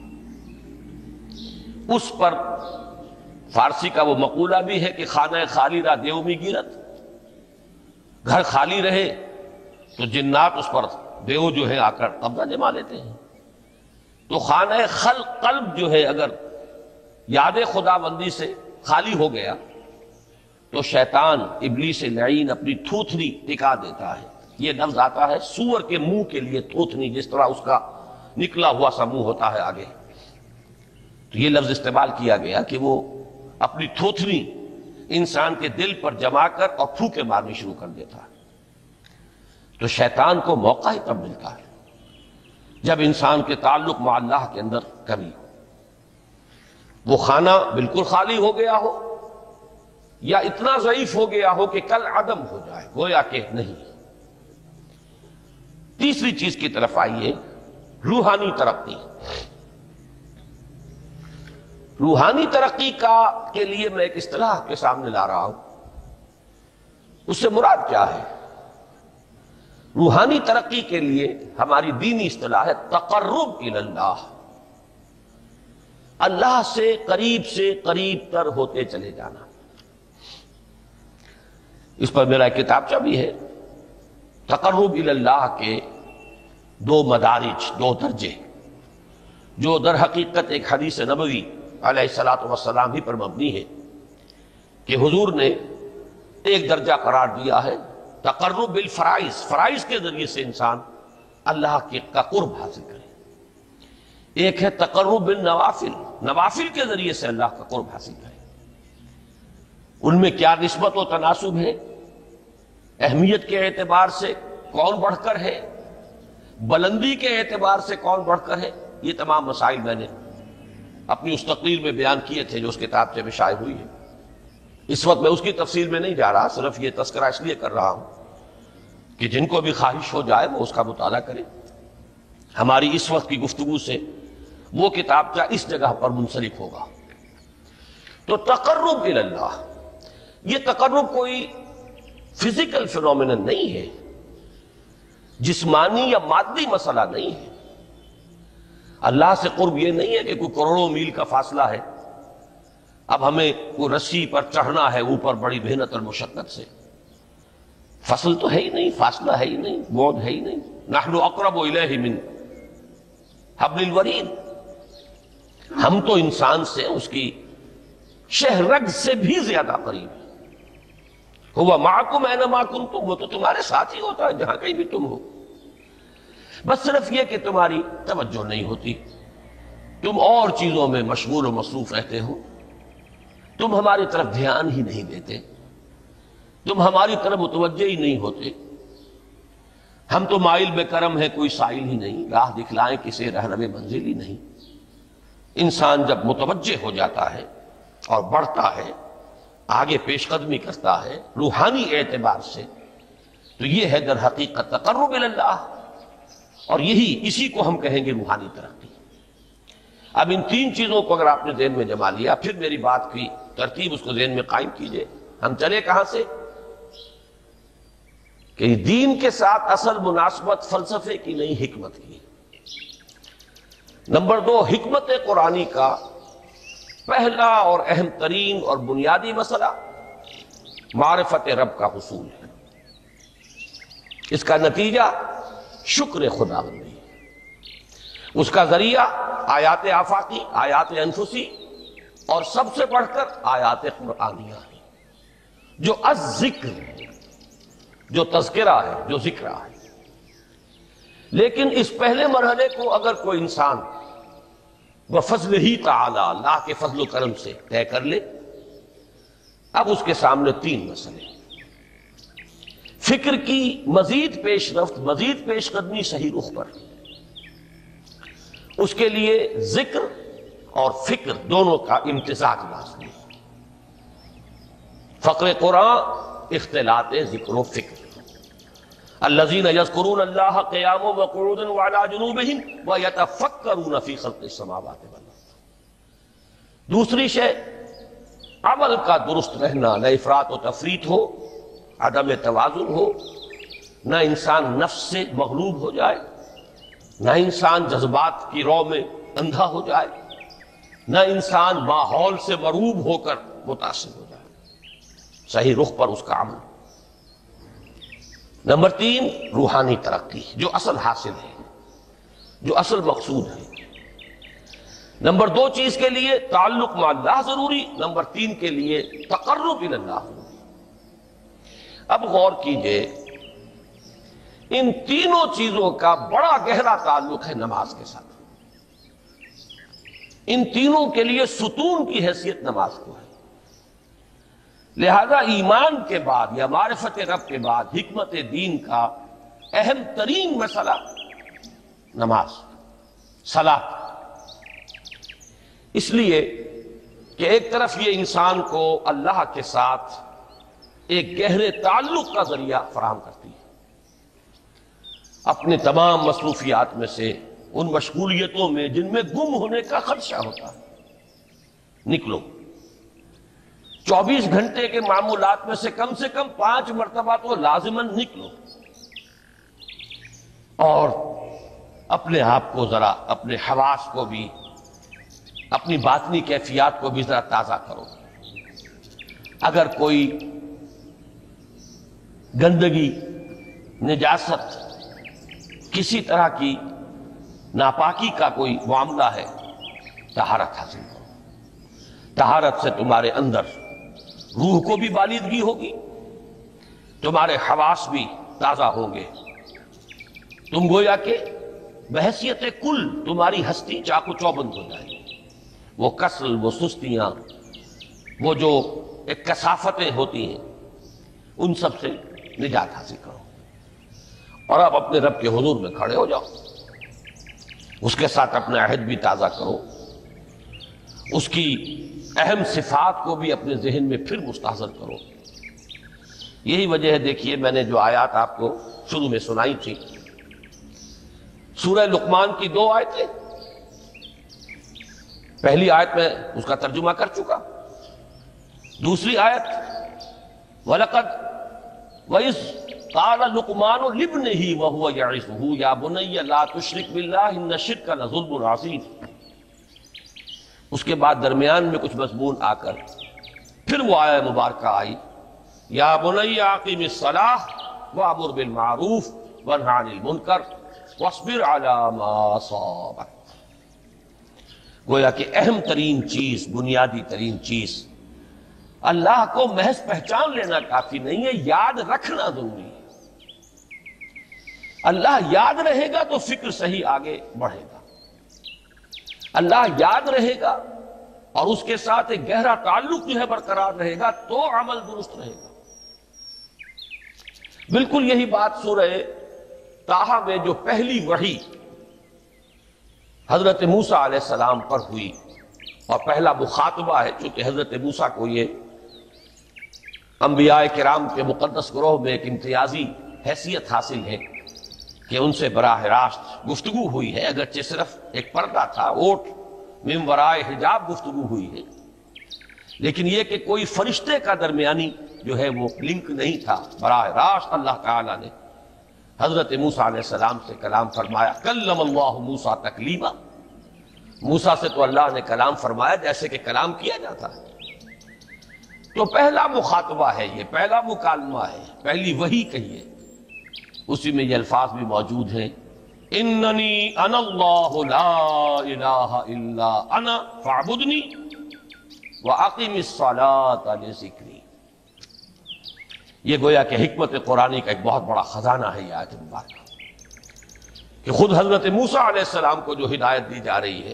اس پر، فارسی کا وہ مقولہ بھی ہے کہ خانہ خالی را دیو می گیرت، گھر خالی رہے تو جنات اس پر دیو جو ہے آ کر قبضہ جما لیتے ہیں۔ تو خانہ خلق قلب جو ہے اگر یاد خدا بندی سے خالی ہو گیا تو شیطان ابلیس لعین اپنی تھوتھنی ٹکا دیتا ہے۔ یہ لفظ آتا ہے سور کے منہ کے لیے تھوتھنی، جس طرح اس کا نکلا ہوا سا منہ ہوتا ہے آگے، تو یہ لفظ استعمال کیا گیا کہ وہ اپنی تھوتھنی انسان کے دل پر جما کر اور پھوکے مارنی شروع کر دیتا ہے۔ تو شیطان کو موقع ہی تب ملتا ہے جب انسان کے تعلق مع اللہ کے اندر کمی ہو، وہ خانہ بالکل خالی ہو گیا ہو یا اتنا ضعیف ہو گیا ہو کہ کل عدم ہو جائے، گویا کہ نہیں۔ تیسری چیز کی طرف آئیے، روحانی ترقی۔ روحانی ترقی کا کے لیے میں ایک اصطلاح آپ کے سامنے لا رہا ہوں، اس سے مراد کیا ہے؟ روحانی ترقی کے لیے ہماری دینی اصطلاح ہے تقرب الی اللہ، اللہ سے قریب سے قریب تر ہوتے چلے جانا۔ اس پر میرا ایک کتابچہ بھی ہے، تقرب الی اللہ کے دو مدارج، دو درجے، جو در حقیقت ایک حدیث نبوی علیہ الصلوۃ والسلام ہی پر مبنی ہے کہ حضور نے ایک درجہ قرار دیا ہے تقرب بالفرائض، فرائض کے ذریعے سے انسان اللہ کے کا قرب حاصل کرے۔ ایک ہے تقرب بالنوافل، نوافل کے ذریعے سے اللہ کا قرب حاصل کرے۔ ان میں کیا نسبت و تناسب ہے، اہمیت کے اعتبار سے کون بڑھ کر ہے، بلندی کے اعتبار سے کون بڑھ کر ہے، یہ تمام مسائل میں نے اپنی اس تقریر میں بیان کیے تھے جو اس کتاب سے میں شائع ہوئی ہے۔ اس وقت میں اس کی تفصیل میں نہیں جا رہا، صرف یہ تذکرہ اس لیے کر رہا ہوں کہ جن کو بھی خواہش ہو جائے وہ اس کا مطالعہ کرے۔ ہماری اس وقت کی گفتگو سے وہ کتابچہ اس جگہ پر منسلک ہوگا۔ تو تقرب الی اللہ، یہ تقرب کوئی فزیکل فینومینن نہیں ہے، جسمانی یا مادی مسئلہ نہیں ہے۔ اللہ سے قرب یہ نہیں ہے کہ کوئی کروڑوں میل کا فاصلہ ہے، اب ہمیں کوئی رسی پر چڑھنا ہے اوپر بڑی محنت اور مشقت سے۔ فصل تو ہے ہی نہیں، فاصلہ ہے ہی نہیں، بعد ہے ہی نہیں۔ نحن اقرب الیہ من حبل الورید، ہم تو انسان سے اس کی شہرگ سے بھی زیادہ قریب ہیں۔ ہوا معکم اینما کنتم، وہ تو تمہارے ساتھ ہی ہوتا ہے جہاں کہیں بھی تم ہو، بس صرف یہ کہ تمہاری توجہ نہیں ہوتی، تم اور چیزوں میں مشغول و مصروف رہتے ہو، تم ہماری طرف دھیان ہی نہیں دیتے، تم ہماری طرف متوجہ ہی نہیں ہوتے۔ ہم تو مائل بے کرم ہے، کوئی سائل ہی نہیں، راہ دکھلائیں کسے رہنم منزل ہی نہیں۔ انسان جب متوجہ ہو جاتا ہے اور بڑھتا ہے، آگے پیش قدمی کرتا ہے روحانی اعتبار سے، تو یہ ہے در حقیقت تقرب اللہ، اور یہی اسی کو ہم کہیں گے روحانی ترقی۔ اب ان تین چیزوں کو اگر آپ نے ذہن میں جما لیا، پھر میری بات کی ترتیب اس کو ذہن میں قائم کیجئے۔ ہم چلے کہاں سے؟ کہ دین کے ساتھ اصل مناسبت فلسفے کی نہیں، حکمت کی۔ نمبر دو، حکمت قرآنی کا پہلا اور اہم ترین اور بنیادی مسئلہ معرفت رب کا حصول ہے۔ اس کا نتیجہ شکر خدا بندی، اس کا ذریعہ آیات آفاقی، آیات انفسی، اور سب سے بڑھ کر آیات قرآنیہ ہے، جو الذکر، جو تذکرہ ہے، جو ذکرہ ہے۔ لیکن اس پہلے مرحلے کو اگر کوئی انسان بفضل ہی تعالی، اللہ کے فضل و کرم سے طے کر لے، اب اس کے سامنے تین مسئلے، فکر کی مزید پیش رفت، مزید پیش قدمی صحیح رخ پر، اس کے لیے ذکر اور فکر دونوں کا امتزاج لازمی ہے۔ فقر قرآن اختلاط ذکر و فکر۔ الذین یذکرون اللہ قیاما وقعودا وعلی جنوبہم ویتفکرون فی خلق السماوات والارض۔ دوسری شے عمل کا درست رہنا، نہ افراط و تفریط ہو، عدم توازن ہو، نہ انسان نفس سے مغلوب ہو جائے، نہ انسان جذبات کی رو میں اندھا ہو جائے، نہ انسان ماحول سے مرعوب ہو کر متاثر ہو جائے، صحیح رخ پر اس کا عمل۔ نمبر تین، روحانی ترقی، جو اصل حاصل ہے، جو اصل مقصود ہے۔ نمبر دو چیز کے لیے تعلق مع اللہ ضروری، نمبر تین کے لیے تقرب الی اللہ ضروری۔ اب غور کیجئے، ان تینوں چیزوں کا بڑا گہرا تعلق ہے نماز کے ساتھ۔ ان تینوں کے لیے ستون کی حیثیت نماز کو ہے۔ لہذا ایمان کے بعد یا معرفت رب کے بعد حکمت دین کا اہم ترین مسئلہ نماز، صلاۃ۔ اس لیے کہ ایک طرف یہ انسان کو اللہ کے ساتھ ایک گہرے تعلق کا ذریعہ فراہم کرتی ہے، اپنے تمام مصروفیات میں سے، ان مشغولیتوں میں جن میں گم ہونے کا خدشہ ہوتا ہے، نکلو۔ چوبیس گھنٹے کے معمولات میں سے کم سے کم پانچ مرتبہ تو لازماً نکلو، اور اپنے آپ کو ذرا، اپنے حواس کو بھی، اپنی باطنی کیفیات کو بھی ذرا تازہ کرو۔ اگر کوئی گندگی، نجاست، کسی طرح کی ناپاکی کا کوئی معاملہ ہے، طہارت حاصل کرو۔ طہارت سے تمہارے اندر روح کو بھی بالیدگی ہوگی، تمہارے حواس بھی تازہ ہوں گے، تم گویا کہ بحیثیت کل تمہاری ہستی چاق و چوبند ہو جائے گی۔ وہ کسل، وہ سستیاں، وہ جو ایک کثافتیں ہوتی ہیں، ان سب سے نجات حاصل کرو، اور اب اپنے رب کے حضور میں کھڑے ہو جاؤ، اس کے ساتھ اپنا عہد بھی تازہ کرو، اس کی اہم صفات کو بھی اپنے ذہن میں پھر مستحضر کرو۔ یہی وجہ ہے، دیکھیے میں نے جو آیات آپ کو شروع میں سنائی تھی، سورہ لقمان کی دو آیتیں، پہلی آیت میں اس کا ترجمہ کر چکا، دوسری آیت وَلَقَدْ وَإِذْ قال لقمان لابنہ وهو یعظہ یا بنی لا تشرک باللہ ان الشرک لظلم عظیم۔ اس کے بعد درمیان میں کچھ مضمون آ کر پھر وہ آیہ مبارکہ آئی، یا بنی اقم الصلاۃ وامر بالمعروف وانہ عن المنکر واصبر علی ما اصابک۔ گویا کہ اہم ترین چیز، بنیادی ترین چیز، اللہ کو محض پہچان لینا کافی نہیں ہے، یاد رکھنا ضروری ہے۔ اللہ یاد رہے گا تو فکر صحیح آگے بڑھے گا، اللہ یاد رہے گا اور اس کے ساتھ ایک گہرا تعلق جو ہے برقرار رہے گا تو عمل درست رہے گا۔ بالکل یہی بات سورہ طٰہٰ میں جو پہلی وحی حضرت موسیٰ علیہ السلام پر ہوئی اور پہلا مخاطبہ ہے، چونکہ حضرت موسیٰ کو یہ انبیاء کرام کے مقدس گروہ میں ایک امتیازی حیثیت حاصل ہے کہ ان سے براہ راست گفتگو ہوئی ہے، اگرچہ صرف ایک پردہ تھا، اوٹ من ورائے حجاب گفتگو ہوئی ہے، لیکن یہ کہ کوئی فرشتے کا درمیانی جو ہے وہ لنک نہیں تھا، براہ راست اللہ تعالیٰ نے حضرت موسیٰ علیہ السلام سے کلام فرمایا۔ کلم اللہ موسیٰ تکلیما، موسیٰ سے تو اللہ نے کلام فرمایا جیسے کہ کلام کیا جاتا ہے۔ تو پہلا مخاطبہ ہے، یہ پہلا مکالمہ ہے، پہلی وحی کہیے، اسی میں یہ الفاظ بھی موجود ہیں، اننی انا اللہ لا الہ الا انا فاعبدنی واقم الصلاۃ لذکری۔ یہ گویا کہ حکمت قرآنی کا ایک بہت بڑا خزانہ ہے یہ آیت مبارکہ، کہ خود حضرت موسیٰ علیہ السلام کو جو ہدایت دی جا رہی ہے،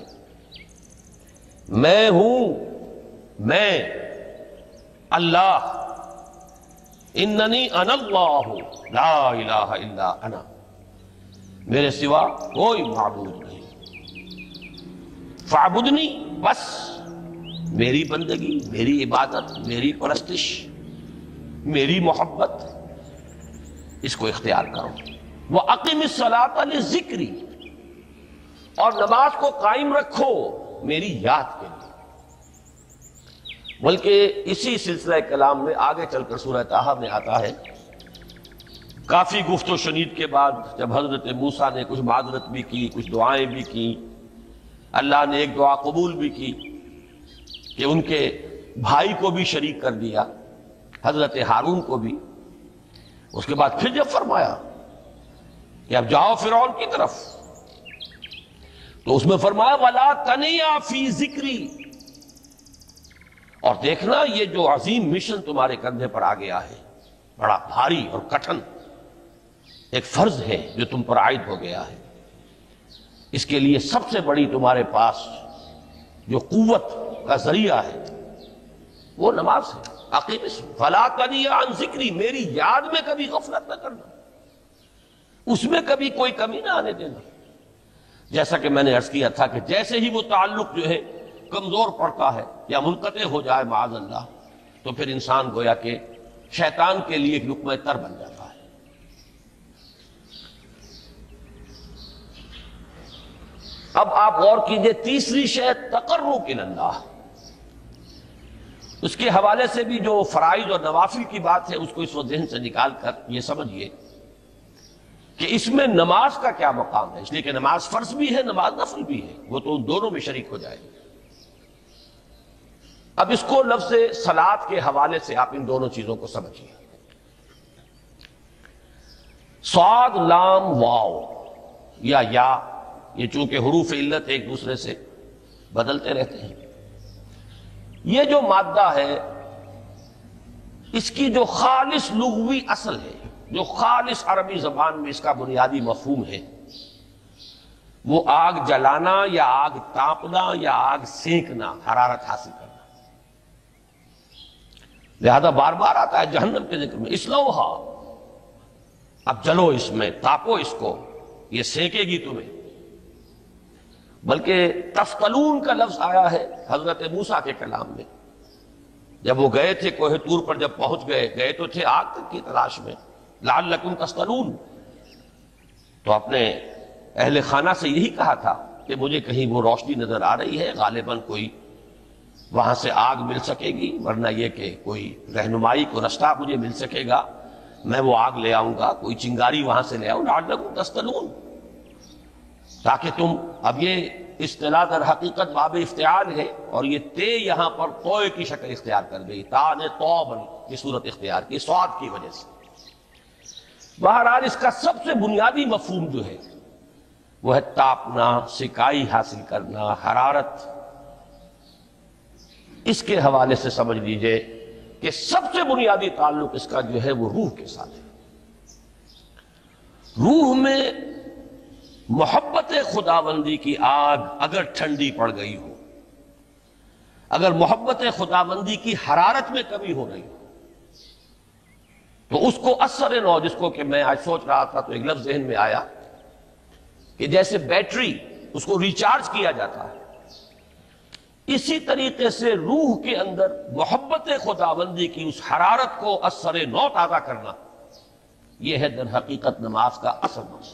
میں ہوں، میں اللہ، اننی انا اللہ لا الہ الا انا، میرے سوا کوئی معبود نہیں، فاعبدنی، بس میری بندگی، میری عبادت، میری پرستش، میری محبت، اس کو اختیار کرو۔ وَأَقِمِ الصَّلَاةَ لِذِكْرِي، اور نماز کو قائم رکھو میری یاد کے لیے۔ بلکہ اسی سلسلہ کلام میں آگے چل کر سورہ طٰہٰ میں آتا ہے، کافی گفت و شنید کے بعد جب حضرت موسیٰ نے کچھ معذرت بھی کی، کچھ دعائیں بھی کی، اللہ نے ایک دعا قبول بھی کی کہ ان کے بھائی کو بھی شریک کر دیا، حضرت ہارون کو بھی۔ اس کے بعد پھر جب فرمایا کہ اب جاؤ فرعون کی طرف، تو اس میں فرمایا وَلَا تَنِيَا فِي ذِكْرِي، اور دیکھنا یہ جو عظیم مشن تمہارے کندھے پر آ گیا ہے، بڑا بھاری اور کٹھن ایک فرض ہے جو تم پر عائد ہو گیا ہے، اس کے لیے سب سے بڑی تمہارے پاس جو قوت کا ذریعہ ہے وہ نماز ہے۔ اقیم فلا تنیا عن ذکری، میری یاد میں کبھی غفلت نہ کرنا، اس میں کبھی کوئی کمی نہ آنے دینا۔ جیسا کہ میں نے عرض کیا تھا کہ جیسے ہی وہ تعلق جو ہے کمزور پڑتا ہے یا منقطع ہو جائے معاذ اللہ، تو پھر انسان گویا کہ شیطان کے لیے ایک لقمہ تر بن جاتا ہے۔ اب آپ غور کیجئے، تیسری شے تقرب الی اللہ، اس کے حوالے سے بھی جو فرائض اور نوافل کی بات ہے اس کو اس وقت ذہن سے نکال کر یہ سمجھیے کہ اس میں نماز کا کیا مقام ہے، اس لیے کہ نماز فرض بھی ہے، نماز نفل بھی ہے، وہ تو ان دونوں میں شریک ہو جائے۔ اب اس کو لفظ صلاۃ کے حوالے سے آپ ان دونوں چیزوں کو سمجھیے۔ صاد لام واو یا یا، یہ چونکہ حروف علت ایک دوسرے سے بدلتے رہتے ہیں، یہ جو مادہ ہے اس کی جو خالص لغوی اصل ہے، جو خالص عربی زبان میں اس کا بنیادی مفہوم ہے، وہ آگ جلانا یا آگ تاپنا یا آگ سینکنا، حرارت حاصل کرنا۔ لہذا بار بار آتا ہے جہنم کے ذکر میں، اسلوہا، اب جلو اس میں، تاپو اس کو، یہ سینکے گی تمہیں۔ بلکہ تفتلون کا لفظ آیا ہے حضرت موسیٰ کے کلام میں، جب وہ گئے تھے کوہ طور پر، جب پہنچ گئے گئے تو تھے آگ کی تلاش میں، لعلکم تفتلون، تو اپنے اہل خانہ سے یہی کہا تھا کہ مجھے کہیں وہ روشنی نظر آ رہی ہے، غالباً کوئی وہاں سے آگ مل سکے گی، ورنہ یہ کہ کوئی رہنمائی کو رستہ مجھے مل سکے گا، میں وہ آگ لے آؤں گا، کوئی چنگاری وہاں سے لے آؤں، لعلکم تستلون، تاکہ تم، اب یہ اصطلاح در حقیقت باب افتعال ہے، اور یہ تے یہاں پر توئے کی شکل اختیار کر گئی، تا نے توبن کی صورت اختیار کی سواد کی وجہ سے۔ بہرحال اس کا سب سے بنیادی مفہوم جو ہے وہ ہے تاپنا، سکائی حاصل کرنا، حرارت۔ اس کے حوالے سے سمجھ لیجئے کہ سب سے بنیادی تعلق اس کا جو ہے وہ روح کے ساتھ ہے۔ روح میں محبت خداوندی کی آگ اگر ٹھنڈی پڑ گئی ہو، اگر محبت خداوندی کی حرارت میں کمی ہو رہی ہو، تو اس کو اثر نو، جس کو کہ میں آج سوچ رہا تھا تو ایک لفظ ذہن میں آیا کہ جیسے بیٹری اس کو ریچارج کیا جاتا ہے، اسی طریقے سے روح کے اندر محبت خداوندی کی اس حرارت کو اثر نو تازہ کرنا، یہ ہے در حقیقت نماز کا اصل مقصد۔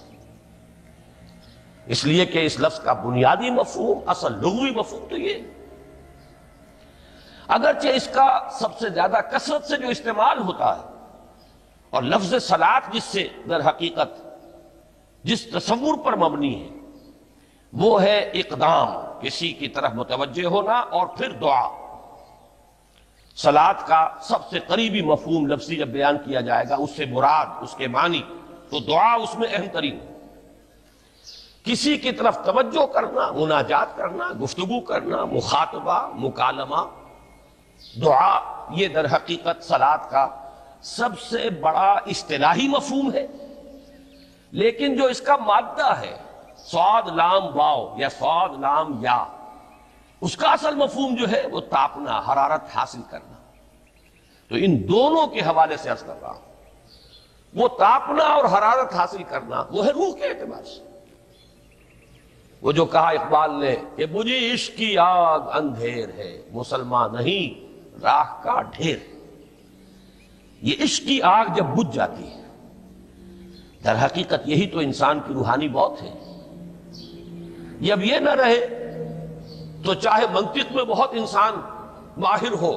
اس لیے کہ اس لفظ کا بنیادی مفہوم، اصل لغوی مفہوم تو یہ، اگرچہ اس کا سب سے زیادہ کثرت سے جو استعمال ہوتا ہے، اور لفظ صلاۃ جس سے در حقیقت جس تصور پر مبنی ہے وہ ہے اقدام، کسی کی طرف متوجہ ہونا اور پھر دعا۔ صلاۃ کا سب سے قریبی مفہوم لفظی جب بیان کیا جائے گا، اس سے مراد، اس کے معنی، تو دعا اس میں اہم ترین ہے۔ کسی کی طرف توجہ کرنا، مناجات کرنا، گفتگو کرنا، مخاطبہ، مکالمہ، دعا، یہ در حقیقت صلاۃ کا سب سے بڑا اصطلاحی مفہوم ہے۔ لیکن جو اس کا مادہ ہے، صاد لام واو یا صاد لام یا، اس کا اصل مفہوم جو ہے وہ تاپنا، حرارت حاصل کرنا۔ تو ان دونوں کے حوالے سے عرض کر رہا ہوں، وہ تاپنا اور حرارت حاصل کرنا وہ ہے روح کے اعتبار سے۔ وہ جو کہا اقبال نے کہ مجھے عشق کی آگ اندھیر ہے، مسلمان نہیں راہ کا ڈھیر۔ یہ عشق کی آگ جب بجھ جاتی ہے، در حقیقت یہی تو انسان کی روحانی موت ہے۔ جب یہ نہ رہے تو چاہے منطق میں بہت انسان ماہر ہو،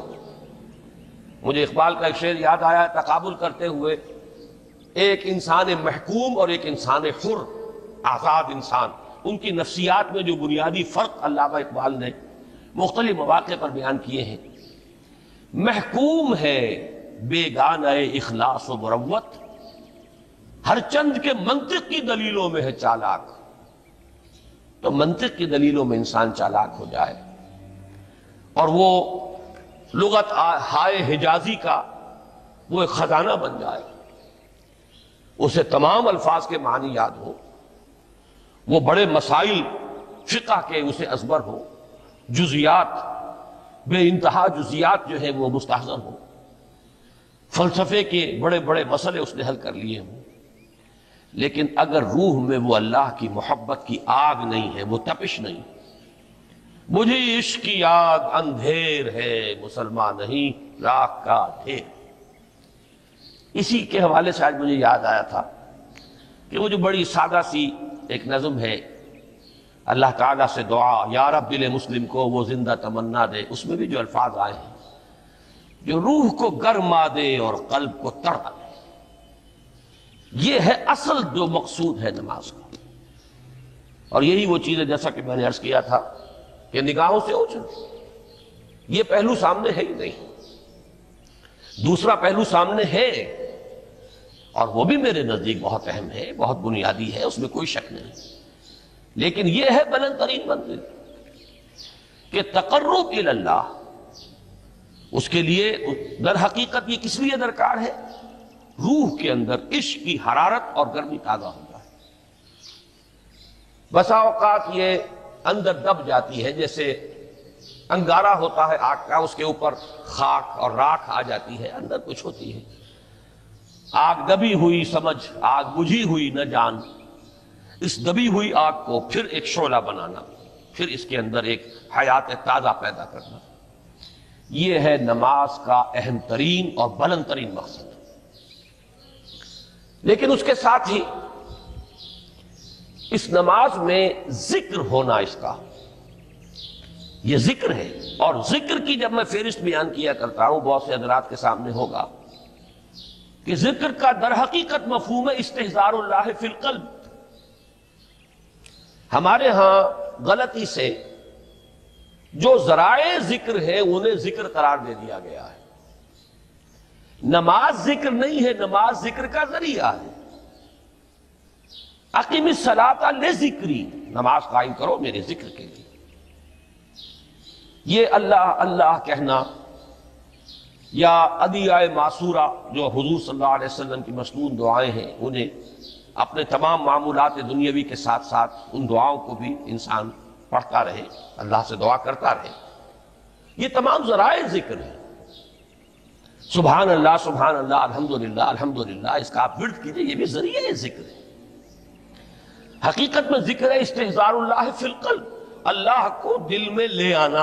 مجھے اقبال کا ایک شعر یاد آیا تقابل کرتے ہوئے، ایک انسان محکوم اور ایک انسان حر، آزاد انسان، ان کی نفسیات میں جو بنیادی فرق علامہ اقبال نے مختلف مواقع پر بیان کیے ہیں۔ محکوم ہے بیگانہ اخلاص و مروت، ہر چند کے منطق کی دلیلوں میں ہے چالاک۔ تو منطق کی دلیلوں میں انسان چالاک ہو جائے اور وہ لغت ہائے حجازی کا وہ ایک خزانہ بن جائے، اسے تمام الفاظ کے معنی یاد ہو، وہ بڑے مسائل فقہ کے اسے ازبر ہو، جزیات، بے انتہا جزیات جو ہے وہ مستحضر ہو، فلسفے کے بڑے بڑے مسئلے اس نے حل کر لیے ہوں، لیکن اگر روح میں وہ اللہ کی محبت کی آگ نہیں ہے، وہ تپش نہیں، مجھے عشق کی آگ اندھیر ہے، مسلمان نہیں راکھ کا ڈھیر۔ اسی کے حوالے سے آج مجھے یاد آیا تھا کہ وہ جو بڑی سادہ سی ایک نظم ہے، اللہ تعالیٰ سے دعا، یا رب دل مسلم کو وہ زندہ تمنا دے، اس میں بھی جو الفاظ آئے ہیں جو روح کو گرما دے اور قلب کو تڑپا دے، یہ ہے اصل جو مقصود ہے نماز کا۔ اور یہی وہ چیز ہے جیسا کہ میں نے عرض کیا تھا کہ نگاہوں سے اوجھل، یہ پہلو سامنے ہے ہی نہیں، دوسرا پہلو سامنے ہے اور وہ بھی میرے نزدیک بہت اہم ہے، بہت بنیادی ہے، اس میں کوئی شک نہیں، لیکن یہ ہے بلند ترین منزل کہ تقرب الی اللہ، اس کے لیے در حقیقت یہ کس لیے درکار ہے؟ روح کے اندر عشق کی حرارت اور گرمی تازہ ہو جائے۔ بسا اوقات یہ اندر دب جاتی ہے، جیسے انگارہ ہوتا ہے آگ کا، اس کے اوپر خاک اور راکھ آ جاتی ہے، اندر کچھ ہوتی ہے، آگ دبی ہوئی سمجھ، آگ بجھی ہوئی نہ جان، اس دبی ہوئی آگ کو پھر ایک شعلہ بنانا، پھر اس کے اندر ایک حیات تازہ پیدا کرنا، یہ ہے نماز کا اہم ترین اور بلند ترین مقصد۔ لیکن اس کے ساتھ ہی اس نماز میں ذکر ہونا، اس کا یہ ذکر ہے، اور ذکر کی جب میں فہرست بیان کیا کرتا ہوں، بہت سے حضرات کے سامنے ہوگا کہ ذکر کا در حقیقت مفہوم ہے استحضار اللہ فی القلب. ہمارے ہاں غلطی سے جو ذرائع ذکر ہے انہیں ذکر قرار دے دیا گیا ہے. نماز ذکر نہیں ہے، نماز ذکر کا ذریعہ ہے. اقیم الصلاۃ لذکری، نماز قائم کرو میرے ذکر کے لیے. یہ اللہ اللہ کہنا یا ادعیائے معصورہ جو حضور صلی اللہ علیہ وسلم کی مسنون دعائیں ہیں، انہیں اپنے تمام معمولات دنیاوی کے ساتھ ساتھ ان دعاؤں کو بھی انسان پڑھتا رہے، اللہ سے دعا کرتا رہے. یہ تمام ذرائع ذکر ہیں. سبحان اللہ سبحان اللہ الحمدللہ الحمدللہ، اس کا آپ ورد کیجئے، یہ بھی ذریعہ ذکر ہے. حقیقت میں ذکر ہے استحضار اللہ فی القلب، اللہ کو دل میں لے آنا،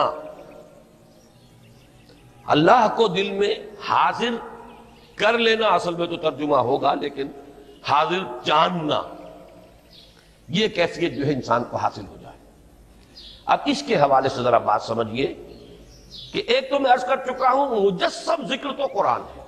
اللہ کو دل میں حاضر کر لینا. اصل میں تو ترجمہ ہوگا، لیکن حاضر جاننا، یہ کیفیت جو ہے انسان کو حاصل ہو جائے. اب اس کے حوالے سے ذرا بات سمجھیے کہ ایک تو میں عرض کر چکا ہوں مجسم ذکر تو قرآن ہے،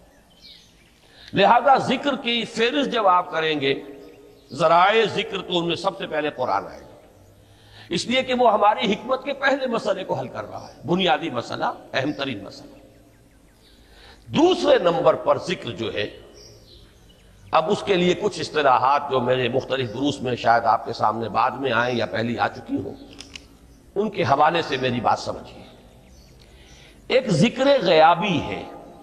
لہذا ذکر کی فہرست جب آپ کریں گے ذرائع ذکر تو ان میں سب سے پہلے قرآن آئے گا، اس لیے کہ وہ ہماری حکمت کے پہلے مسئلے کو حل کر رہا ہے، بنیادی مسئلہ، اہم ترین مسئلہ. دوسرے نمبر پر ذکر جو ہے، اب اس کے لیے کچھ اصطلاحات جو میرے مختلف دروس میں شاید آپ کے سامنے بعد میں آئیں یا پہلی آ چکی ہوں، ان کے حوالے سے میری بات سمجھیے. ایک ذکر غیابی ہے،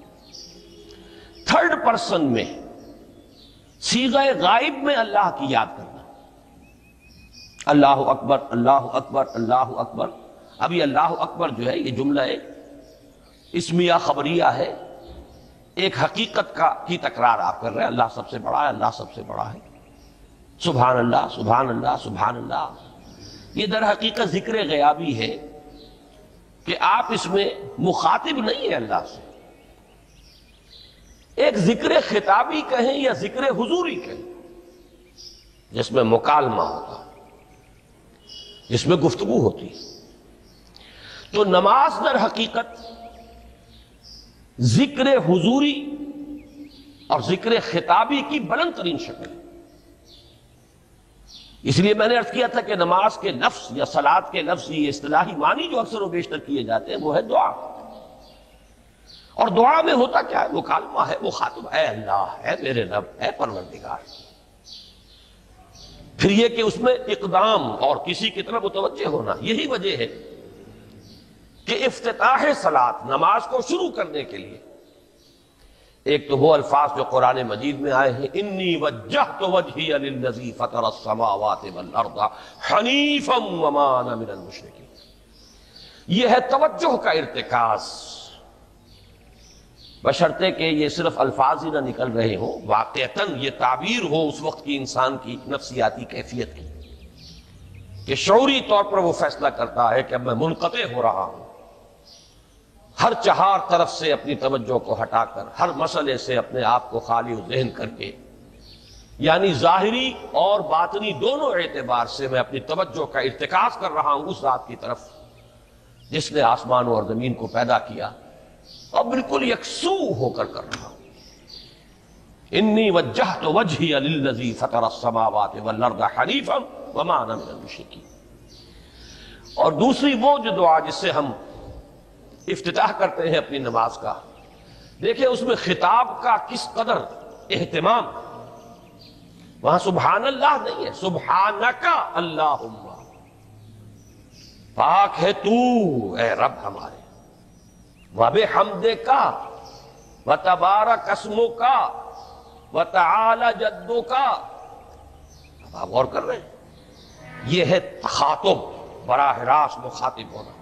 تھرڈ پرسن میں صیغہ غائب میں اللہ کی یاد کرنا. اللہ اکبر اللہ اکبر اللہ اکبر. ابھی اللہ اکبر جو ہے یہ جملہ ایک اسمیہ خبریہ ہے، ایک حقیقت کا کی تکرار آپ کر رہے ہیں. اللہ سب سے بڑا ہے، اللہ سب سے بڑا ہے. سبحان اللہ سبحان اللہ سبحان اللہ. یہ در حقیقت ذکر غیابی ہے کہ آپ اس میں مخاطب نہیں ہے اللہ سے. ایک ذکر خطابی کہیں یا ذکر حضوری کہیں، جس میں مکالمہ ہوتا ہے، جس میں گفتگو ہوتی ہے. تو نماز در حقیقت ذکر حضوری اور ذکر خطابی کی بلند ترین شکل ہے. اس لیے میں نے عرض کیا تھا کہ نماز کے لفظ یا صلاۃ کے لفظ، یہ اصطلاحی معنی جو اکثر و بیشتر کیے جاتے ہیں، وہ ہے دعا. اور دعا میں ہوتا کیا ہے؟ مکالمہ ہے، مخاطب ہے اللہ، ہے میرے رب، ہے پروردگار. پھر یہ کہ اس میں اقدام اور کسی کی طرف متوجہ ہونا. یہی وجہ ہے کہ افتتاح صلاۃ، نماز کو شروع کرنے کے لیے، ایک تو وہ الفاظ جو قرآن مجید میں آئے ہیں، انی وجہت وجہی للذی فطر السماوات والارض حنیفا وما انا من المشرکین. یہ ہے توجہ کا ارتکاز، بشرطے کہ یہ صرف الفاظ ہی نہ نکل رہے ہوں، واقعتاً یہ تعبیر ہو اس وقت کی انسان کی نفسیاتی کیفیت کی، کہ شعوری طور پر وہ فیصلہ کرتا ہے کہ اب میں منقطع ہو رہا ہوں، ہر چہار طرف سے اپنی توجہ کو ہٹا کر، ہر مسئلے سے اپنے آپ کو خالی ذہن کر کے، یعنی ظاہری اور باطنی دونوں اعتبار سے میں اپنی توجہ کا ارتکاز کر رہا ہوں اس ذات کی طرف جس نے آسمانوں اور زمین کو پیدا کیا، اور بالکل یکسو ہو کر کر رہا ہوں. انی وجہت وجہی للذی فطر السماوات والارض حنیفا وما انا من المشرکین. اور دوسری وہ جو دعا جس سے ہم افتتاح کرتے ہیں اپنی نماز کا، دیکھیں اس میں خطاب کا کس قدر اہتمام. وہاں سبحان اللہ نہیں ہے، سبحانک اللہم، پاک ہے تو اے رب ہمارے، وَبِحَمْدِكَ وَتَبَارَكَ اسْمُكَ وَتَعَالَى جَدُّكَ. اب آپ غور کر رہے ہیں، یہ ہے تخاطب، براہ راست مخاطب ہونا.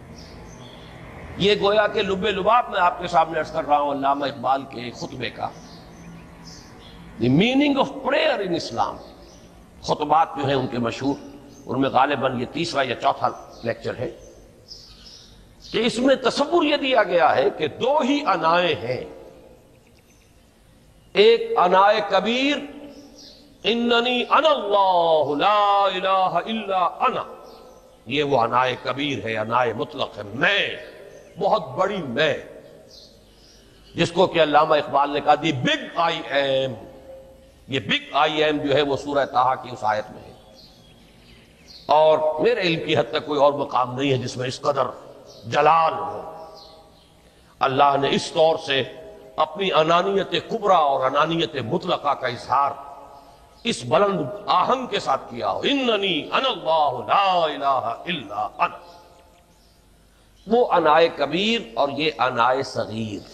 یہ گویا کہ لب لباب میں آپ کے سامنے عرض کر رہا ہوں علامہ اقبال کے خطبے کا، the meaning of prayer in Islam. خطبات جو ہیں ان کے مشہور، ان میں غالباً یہ تیسرا یا چوتھا لیکچر ہے، کہ اس میں تصور یہ دیا گیا ہے کہ دو ہی انائیں ہیں. ایک انائے کبیر، اننی انا اللہ لا الہ الا انا، یہ وہ انائے کبیر ہے، انائے مطلق ہے، میں، بہت بڑی میں. جس کو کہ علامہ اقبال نے کہا دی بگ آئی ایم. یہ بگ آئی ایم جو ہے وہ سورہ طٰہٰ کی اس آیت میں ہے، اور میرے علم کی حد تک کوئی اور مقام نہیں ہے جس میں اس قدر جلال ہو. اللہ نے اس طور سے اپنی انانیت کبریٰ اور انانیت مطلقہ کا اظہار اس بلند آہنگ کے ساتھ کیا ہو، اننی انا اللہ لا الہ الا انا. وہ انائے کبیر اور یہ انائے صغیر،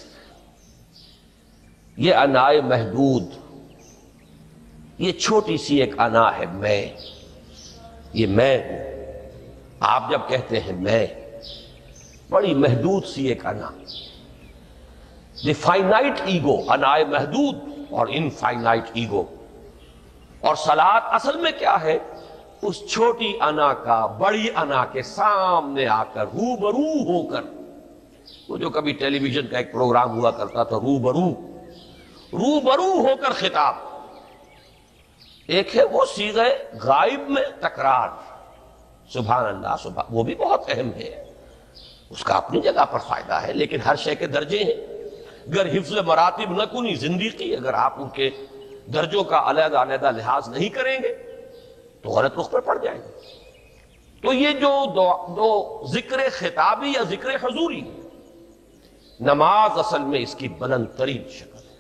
یہ انائے محدود، یہ چھوٹی سی ایک انا ہے میں، یہ میں ہوں. آپ جب کہتے ہیں میں، بڑی محدود سی ایک انا، دی فائنائٹ ایگو، انائے محدود اور انفائنائٹ ایگو. اور صلاۃ اصل میں کیا ہے؟ اس چھوٹی انا کا بڑی انا کے سامنے آ کر روبرو ہو کر، وہ جو کبھی ٹیلی ویژن کا ایک پروگرام ہوا کرتا تھا روبرو، روبرو ہو کر خطاب. ایک ہے وہ صیغہ غائب میں تکرار، سبحان اللہ سبحان، وہ بھی بہت اہم ہے، اس کا اپنی جگہ پر فائدہ ہے، لیکن ہر شے کے درجے ہیں. اگر حفظ مراتب نہ کنی زندگی، اگر آپ ان کے درجوں کا علیحدہ علیحدہ لحاظ نہیں کریں گے تو غلط رخ پر پڑ جائیں گے. تو یہ جو دو, دو ذکر خطابی یا ذکر حضوری، نماز اصل میں اس کی بلند ترین شکل ہے.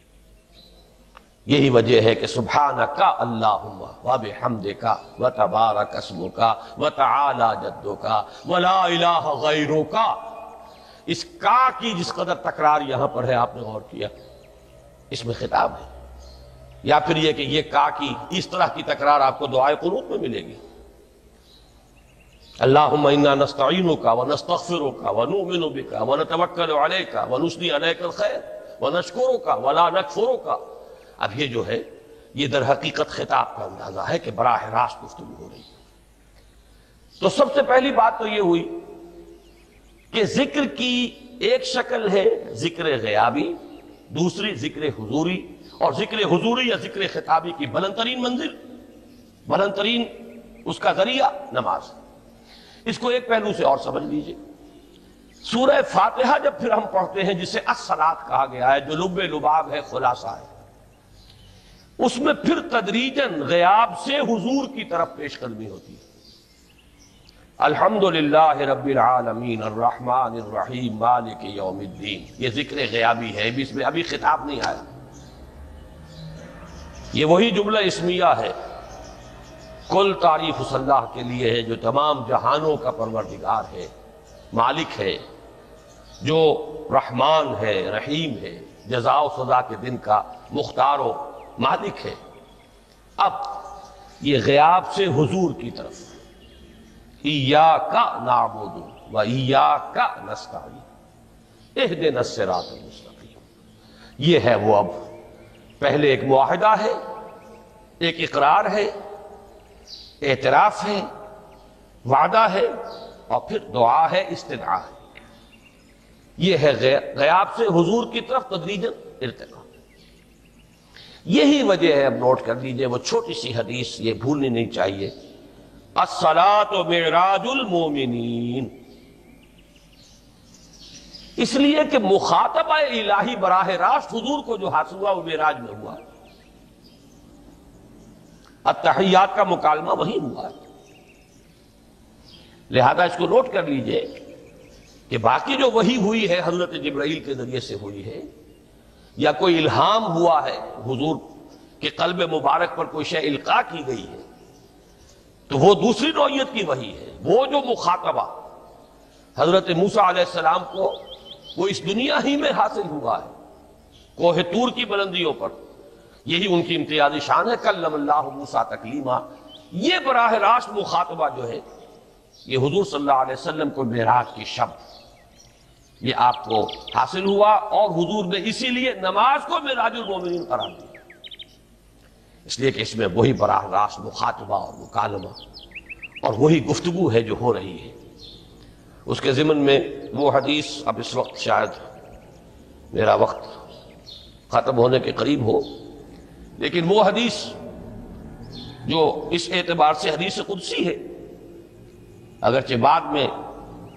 یہی وجہ ہے کہ سبحانک اللہم وبحمدک وتبارک اسمک وتعالی جدک ولا الہ غیرک. اس کا کی جس قدر تکرار یہاں پر ہے، آپ نے غور کیا، اس میں خطاب ہے. یا پھر یہ کہ یہ کا کی اس طرح کی تکرار آپ کو دعائے قنوت میں ملے گی. اللہم انا نستعینک ونستغفرک ونؤمن بک ونتوکل علیک ونثنی علیک الخیر ونشکرک ولا نکفرک. اب یہ جو ہے یہ در حقیقت خطاب کا اندازہ ہے کہ براہ راست گفتگو ہو رہی ہے. تو سب سے پہلی بات تو یہ ہوئی کہ ذکر کی ایک شکل ہے ذکر غیابی، دوسری ذکر حضوری، اور ذکر حضوری یا ذکر خطابی کی بلند ترین منزل، بلند ترین اس کا ذریعہ نماز. اس کو ایک پہلو سے اور سمجھ لیجئے. سورہ فاتحہ جب پھر ہم پڑھتے ہیں، جسے الصلاۃ کہا گیا ہے، جو لب لباب ہے، خلاصہ ہے، اس میں پھر تدریجاً غیاب سے حضور کی طرف پیش قدمی ہوتی ہے. الحمدللہ رب العالمین الرحمن الرحیم مالک یوم الدین. یہ ذکر غیابی ہے، اس میں ابھی خطاب نہیں آیا. یہ وہی جملہ اسمیہ ہے، کل تعریف اس اللہ کے لیے ہے جو تمام جہانوں کا پروردگار ہے، مالک ہے، جو رحمان ہے، رحیم ہے، جزا و سزا کے دن کا مختار و مالک ہے. اب یہ غیاب سے حضور کی طرف، ایاک نعبد و ایاک نستعین اہدنا الصراط المستقیم. یہ ہے وہ، اب پہلے ایک معاہدہ ہے، ایک اقرار ہے، اعتراف ہے، وعدہ ہے، اور پھر دعا ہے، استدعا ہے. یہ ہے غیاب سے حضور کی طرف تدریجاً ارتقا. یہی وجہ ہے، اب نوٹ کر لیجئے، وہ چھوٹی سی حدیث یہ بھولنی نہیں چاہیے، الصلاۃ معراج المومنین. اس لیے کہ مخاطبہ الہی براہ راست حضور کو جو حاصل ہوا وہ معراج میں ہوا. التحیات کا مکالمہ وہی ہوا. لہذا اس کو نوٹ کر لیجئے کہ باقی جو وحی ہوئی ہے حضرت جبرائیل کے ذریعے سے ہوئی ہے، یا کوئی الہام ہوا ہے، حضور کے قلب مبارک پر کوئی شے القاء کی گئی ہے، تو وہ دوسری نوعیت کی وحی ہے. وہ جو مخاطبہ حضرت موسیٰ علیہ السلام کو وہ اس دنیا ہی میں حاصل ہوا ہے، کوہ طور کی بلندیوں پر، یہی ان کی امتیازی شان ہے، کلم اللہ موسیٰ تکلیما. یہ براہ راست مخاطبہ جو ہے یہ حضور صلی اللہ علیہ وسلم کو معراج کی شب یہ آپ کو حاصل ہوا، اور حضور نے اسی لیے نماز کو معراج المومنین قرار دیا، اس لیے کہ اس میں وہی براہ راست مخاطبہ اور مکالمہ اور وہی گفتگو ہے جو ہو رہی ہے. اس کے ضمن میں وہ حدیث، اب اس وقت شاید میرا وقت ختم ہونے کے قریب ہو، لیکن وہ حدیث جو اس اعتبار سے حدیث قدسی ہے، اگرچہ بعد میں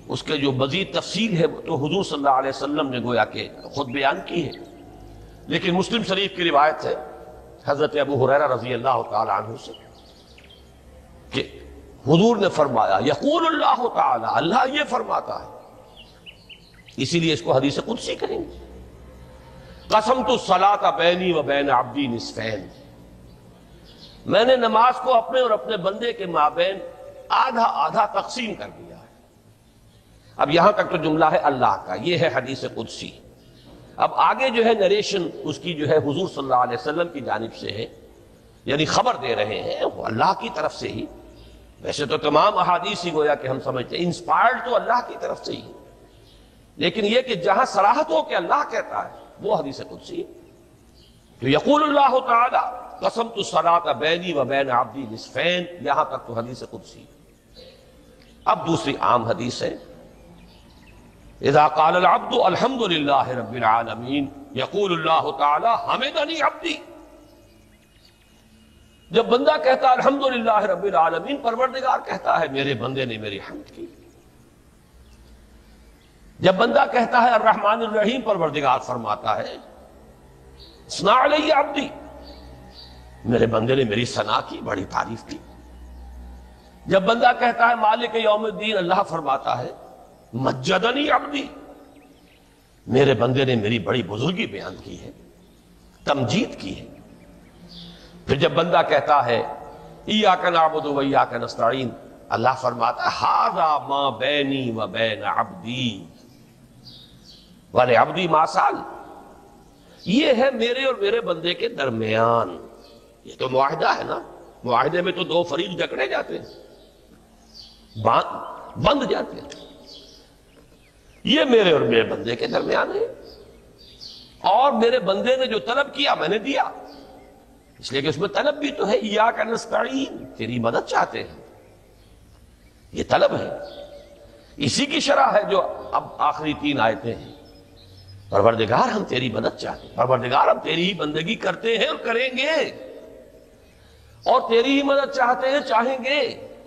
اس کے جو مزید تفصیل ہے تو حضور صلی اللہ علیہ وسلم نے گویا کہ خود بیان کی ہے، لیکن مسلم شریف کی روایت ہے حضرت ابو ہریرہ رضی اللہ تعالی عنہ سے کہ حضور نے فرمایا یقول اللہ تعالی، اللہ یہ فرماتا ہے، اسی لیے اس کو حدیث قدسی کہیں گے، قسمت الصلاۃ بینی و بین عبدی نصفین، میں نے نماز کو اپنے اور اپنے بندے کے مابین آدھا آدھا تقسیم کر دیا ہے۔ اب یہاں تک تو جملہ ہے اللہ کا، یہ ہے حدیث قدسی۔ اب آگے جو ہے نریشن اس کی جو ہے حضور صلی اللہ علیہ وسلم کی جانب سے ہے، یعنی خبر دے رہے ہیں وہ اللہ کی طرف سے ہی، ویسے تو تمام احادیث ہی گویا کہ ہم سمجھتے ہیں انسپائرڈ تو اللہ کی طرف سے ہی، لیکن یہ کہ جہاں صراحت ہو کہ اللہ کہتا ہے وہ حدیث قدسی ہے۔ تو یقول اللہ تعالی قسمت الصلاۃ بینی و بین عبدی نصفین، یہاں تک تو حدیث قدسی ہے۔ اب دوسری عام حدیث ہے، اذا قال العبد الحمد للہ رب العالمین یقول اللہ تعالی حمدنی عبدی، جب بندہ کہتا ہے الحمدللہ رب العالمین، پروردگار کہتا ہے میرے بندے نے میری حمد کی۔ جب بندہ کہتا ہے الرحمن الرحیم، پروردگار فرماتا ہے ثنا علی عبدی، میرے بندے نے میری ثنا کی، بڑی تعریف کی۔ جب بندہ کہتا ہے مالک یوم الدین، اللہ فرماتا ہے مجدنی عبدی، میرے بندے نے میری بڑی بزرگی بیان کی ہے، تمجید کی ہے۔ پھر جب بندہ کہتا ہے ایاک نعبد و ایاک نستعین، اللہ فرماتا ہے ھذا ما بینی و بین عبدی ولعبدی ما سأل، یہ ہے میرے اور میرے بندے کے درمیان۔ یہ تو معاہدہ ہے نا، معاہدے میں تو دو فریق جکڑے جاتے ہیں، بند جاتے ہیں، یہ میرے اور میرے بندے کے درمیان ہے، اور میرے بندے نے جو طلب کیا میں نے دیا، اس لیے کہ اس میں طلب بھی تو ہے، ایاک نستعین، تیری مدد چاہتے ہیں، یہ طلب ہے، اسی کی شرح ہے جو اب آخری تین آیتیں ہیں، پروردگار ہم تیری مدد چاہتے ہیں، پروردگار ہم تیری ہی بندگی کرتے ہیں اور کریں گے، اور تیری ہی مدد چاہتے ہیں، چاہیں گے۔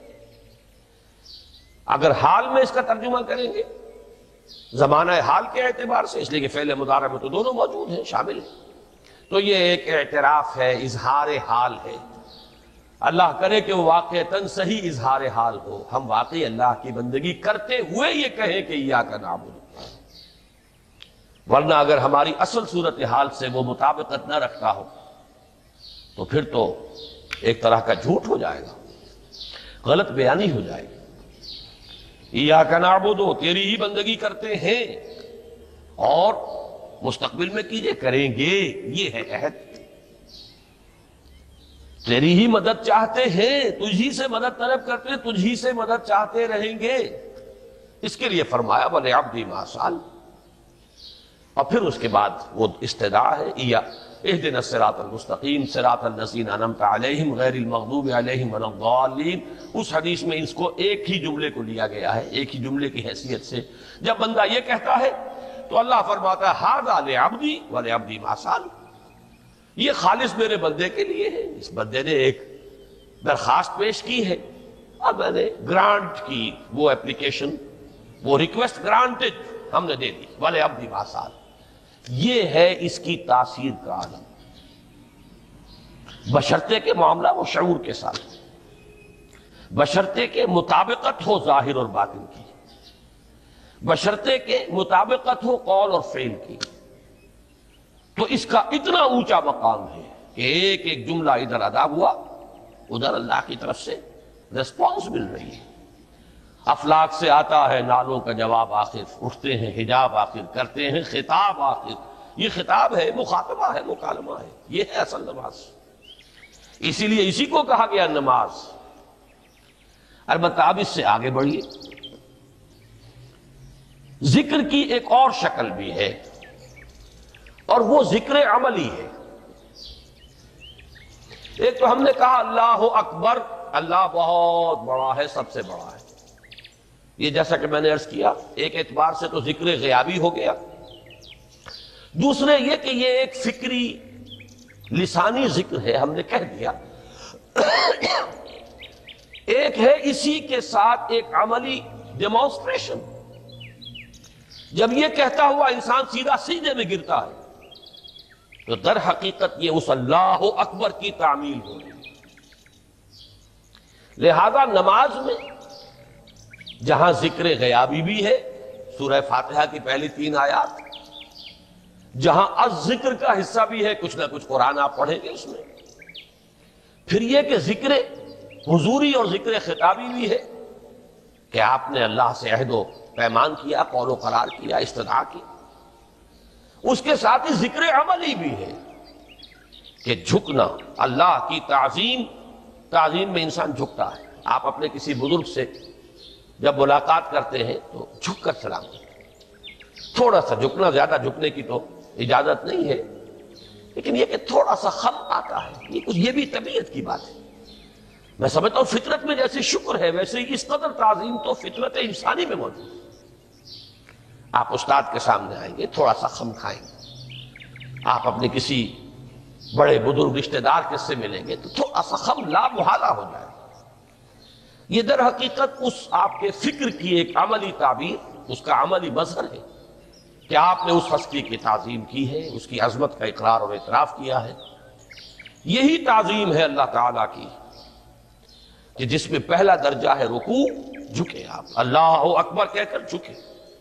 اگر حال میں اس کا ترجمہ کریں گے زمانہ حال کے اعتبار سے، اس لیے کہ فعل مضارع میں تو دونوں موجود ہیں، شامل ہیں، تو یہ ایک اعتراف ہے، اظہار حال ہے۔ اللہ کرے کہ وہ واقعتاً صحیح اظہار حال ہو، ہم واقعی اللہ کی بندگی کرتے ہوئے یہ کہیں کہ ایاک نعبد، ورنہ اگر ہماری اصل صورتحال سے وہ مطابقت نہ رکھتا ہو تو پھر تو ایک طرح کا جھوٹ ہو جائے گا، غلط بیانی ہو جائے گی۔ ایاک نعبد، تیری ہی بندگی کرتے ہیں، اور مستقبل میں کیجئے، کریں گے، یہ ہے عہد، تیری ہی مدد چاہتے ہیں، تجھی سے مدد طلب کرتے ہیں، تجھی سے مدد چاہتے رہیں گے، اس کے لیے فرمایا وَلِعَبْدِی مَا سَأَلَ، اور پھر اس کے بعد وہ استدعا ہے اِیا اهدنا الصراط المستقیم صراط الذین انعمت علیہم غیر المغضوب علیہم ولا الضالین، اس حدیث میں اس کو ایک ہی جملے کو لیا گیا ہے، ایک ہی جملے کی حیثیت سے۔ جب بندہ یہ کہتا ہے تو اللہ فرماتا ہے ھذا لعبدی ولعبدی ما سأل، یہ خالص میرے بندے کے لیے ہے، اس بندے نے ایک درخواست پیش کی ہے اور میں نے گرانٹ کی، وہ اپلیکیشن، وہ ریکویسٹ گرانٹڈ، ہم نے دے دی، ولعبدی ما سأل۔ یہ ہے اس کی تاثیر کا عالم، بشرطے کے معاملہ وہ شعور کے ساتھ، بشرطے کے مطابقت ہو ظاہر اور باطن کی، بشرطے کے مطابقت ہو قول اور فعل کی، تو اس کا اتنا اونچا مقام ہے کہ ایک ایک جملہ ادھر ادا ہوا، ادھر اللہ کی طرف سے ریسپانس مل رہی ہے۔ افلاک سے آتا ہے نالوں کا جواب آخر، اٹھتے ہیں حجاب آخر، کرتے ہیں خطاب آخر، یہ خطاب ہے، مخاطبہ ہے، مکالمہ ہے، یہ ہے اصل نماز، اسی لیے اسی کو کہا گیا نماز۔ البتہ اب اس سے آگے بڑھیے، ذکر کی ایک اور شکل بھی ہے، اور وہ ذکر عملی ہے۔ ایک تو ہم نے کہا اللہ اکبر، اللہ بہت بڑا ہے، سب سے بڑا ہے، یہ جیسا کہ میں نے عرض کیا ایک اعتبار سے تو ذکر غیابی ہو گیا، دوسرے یہ کہ یہ ایک فکری لسانی ذکر ہے، ہم نے کہہ دیا۔ ایک ہے اسی کے ساتھ ایک عملی ڈیمانسٹریشن، جب یہ کہتا ہوا انسان سیدھا سجدے میں گرتا ہے تو در حقیقت یہ اس اللہ اکبر کی تعمیل ہو رہی ہے۔ لہذا نماز میں جہاں ذکر غیابی بھی ہے، سورہ فاتحہ کی پہلی تین آیات، جہاں الذکر کا حصہ بھی ہے، کچھ نہ کچھ قرآن آپ پڑھیں گے اس میں، پھر یہ کہ ذکر حضوری اور ذکر خطابی بھی ہے کہ آپ نے اللہ سے عہد و پیمان کیا، قول و قرار کیا، استدعا کی۔ اس کے ساتھ ہی ذکر عملی بھی ہے کہ جھکنا، اللہ کی تعظیم، تعظیم میں انسان جھکتا ہے۔ آپ اپنے کسی بزرگ سے جب ملاقات کرتے ہیں تو جھک کر سلام کرتے ہیں، تھوڑا سا جھکنا، زیادہ جھکنے کی تو اجازت نہیں ہے، لیکن یہ کہ تھوڑا سا خم آتا ہے، یہ کچھ یہ بھی طبیعت کی بات ہے۔ میں سمجھتا ہوں فطرت میں جیسے شکر ہے ویسے ہی اس قدر تعظیم تو فطرت انسانی میں موجود ہے۔ آپ استاد کے سامنے آئیں گے، تھوڑا سا خم کھائیں گے، آپ اپنے کسی بڑے بزرگ رشتہ دار کے سے ملیں گے تو تھوڑا سا خم لا محالہ ہو جائے۔ یہ در حقیقت اس آپ کے فکر کی ایک عملی تعبیر، اس کا عملی مظہر ہے کہ آپ نے اس ہستی کی تعظیم کی ہے، اس کی عظمت کا اقرار اور اعتراف کیا ہے۔ یہی تعظیم ہے اللہ تعالیٰ کی کہ جس میں پہلا درجہ ہے رکوع، جھکے آپ، اللہ اکبر کہہ کر جھکے،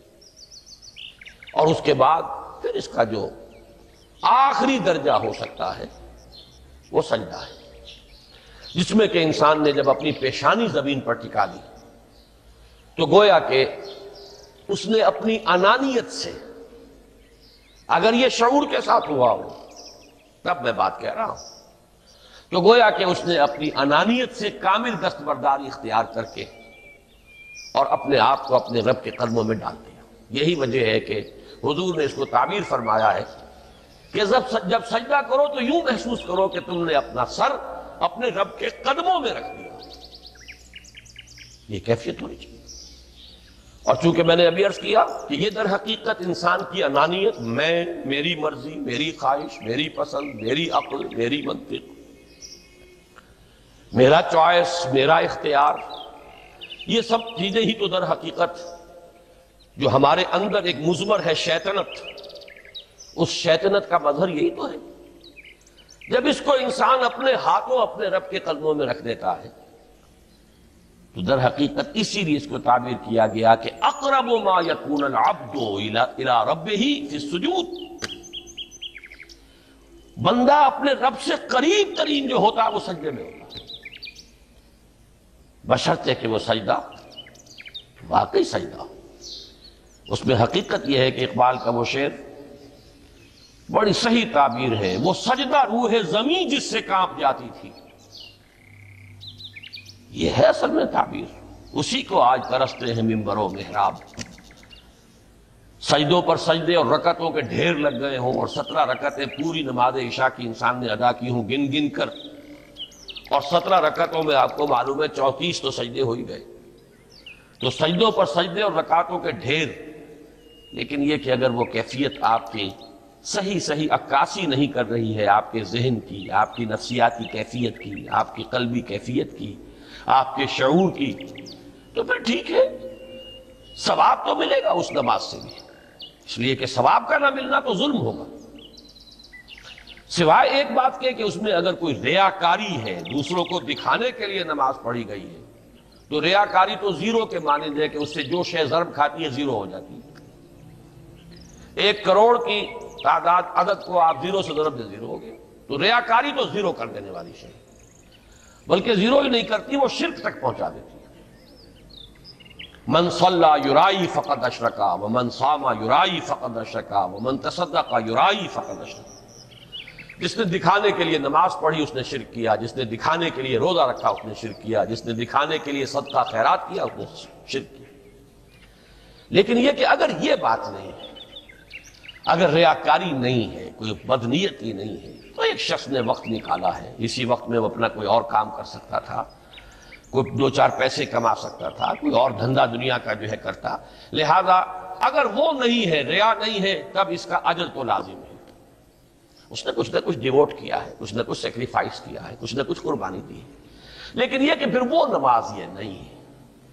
اور اس کے بعد پھر اس کا جو آخری درجہ ہو سکتا ہے وہ سجدہ ہے، جس میں کہ انسان نے جب اپنی پیشانی زمین پر ٹکا دی تو گویا کہ اس نے اپنی انانیت سے، اگر یہ شعور کے ساتھ ہوا ہو تب میں بات کہہ رہا ہوں، تو گویا کہ اس نے اپنی انانیت سے کامل دستبرداری اختیار کر کے اور اپنے آپ کو اپنے رب کے قدموں میں ڈال دیا۔ یہی وجہ ہے کہ حضور نے اس کو تعبیر فرمایا ہے کہ جب سجدہ کرو تو یوں محسوس کرو کہ تم نے اپنا سر اپنے رب کے قدموں میں رکھ دیا۔ یہ کیفیت ہونی چاہیے۔ اور چونکہ میں نے ابھی عرض کیا کہ یہ در حقیقت انسان کی انانیت، میں، میری مرضی، میری خواہش، میری پسند، میری عقل، میری منطق، میرا چوائس، میرا اختیار، یہ سب چیزیں ہی تو در حقیقت جو ہمارے اندر ایک مضمر ہے شیطنت، اس شیطنت کا مظہر یہی تو ہے۔ جب اس کو انسان اپنے ہاتھوں اپنے رب کے قدموں میں رکھ دیتا ہے تو در حقیقت اسی لیے اس کو تعبیر کیا گیا کہ اقرب ما یکون العبد الی ربہ فی السجود، بندہ اپنے رب سے قریب ترین جو ہوتا ہے وہ سجدے میں ہوتا ہے، بشرطے کہ وہ سجدہ واقعی سجدہ ہو۔ اس میں حقیقت یہ ہے کہ اقبال کا وہ شعر بڑی صحیح تعبیر ہے، وہ سجدہ روح زمین جس سے کانپ جاتی تھی، یہ ہے اصل میں تعبیر۔ اسی کو آج ترستے ہیں ممبر و محراب، سجدوں پر سجدے اور رکعتوں کے ڈھیر لگ گئے ہوں، اور سترہ رکعتیں پوری نماز عشاء کی انسان نے ادا کی ہوں گن گن کر، اور سترہ رکعتوں میں آپ کو معلوم ہے چونتیس تو سجدے ہو ہی گئے، تو سجدوں پر سجدے اور رکعتوں کے ڈھیر، لیکن یہ کہ اگر وہ کیفیت آپ کی صحیح صحیح عکاسی نہیں کر رہی ہے آپ کے ذہن کی، آپ کی نفسیاتی کیفیت کی، آپ کی قلبی کیفیت کی، آپ کے شعور کی، تو پھر ٹھیک ہے، ثواب تو ملے گا اس نماز سے بھی، اس لیے کہ ثواب کا نہ ملنا تو ظلم ہوگا، سوائے ایک بات کے کہ اس میں اگر کوئی ریاکاری ہے، دوسروں کو دکھانے کے لیے نماز پڑھی گئی ہے، تو ریاکاری تو زیرو کے مانند ہے کہ اس سے جو شے ضرب کھاتی ہے زیرو ہو جاتی ہے۔ ایک کروڑ کی تعداد عدد کو آپ زیرو سے ضرب دے زیرو ہو گئے، تو ریاکاری تو زیرو کر دینے والی شے، بلکہ زیرو ہی نہیں کرتی، وہ شرک تک پہنچا دیتی ہے۔ من صلی یرائی فقد اشرکا ومن صام یرائی فقد اشرکا ومن تصدق یرائی فقد اشرکا، جس نے دکھانے کے لیے نماز پڑھی اس نے شرک کیا، جس نے دکھانے کے لیے روزہ رکھا اس نے شرک کیا، جس نے دکھانے کے لیے صدقہ خیرات کیا اس نے شرک کیا۔ لیکن یہ کہ اگر یہ بات نہیں ہے، اگر ریاکاری نہیں ہے، کوئی بدنیتی نہیں ہے، تو ایک شخص نے وقت نکالا ہے، اسی وقت میں وہ اپنا کوئی اور کام کر سکتا تھا، کوئی دو چار پیسے کما سکتا تھا، کوئی اور دھندا دنیا کا جو ہے کرتا، لہذا اگر وہ نہیں ہے، ریا نہیں ہے، تب اس کا اجر تو لازم ہے، اس نے کچھ نہ کچھ ڈیووٹ کیا ہے، کچھ نہ کچھ سیکریفائس کیا ہے، کچھ نہ کچھ قربانی دی ہے، لیکن یہ کہ پھر وہ نماز یہ نہیں ہے۔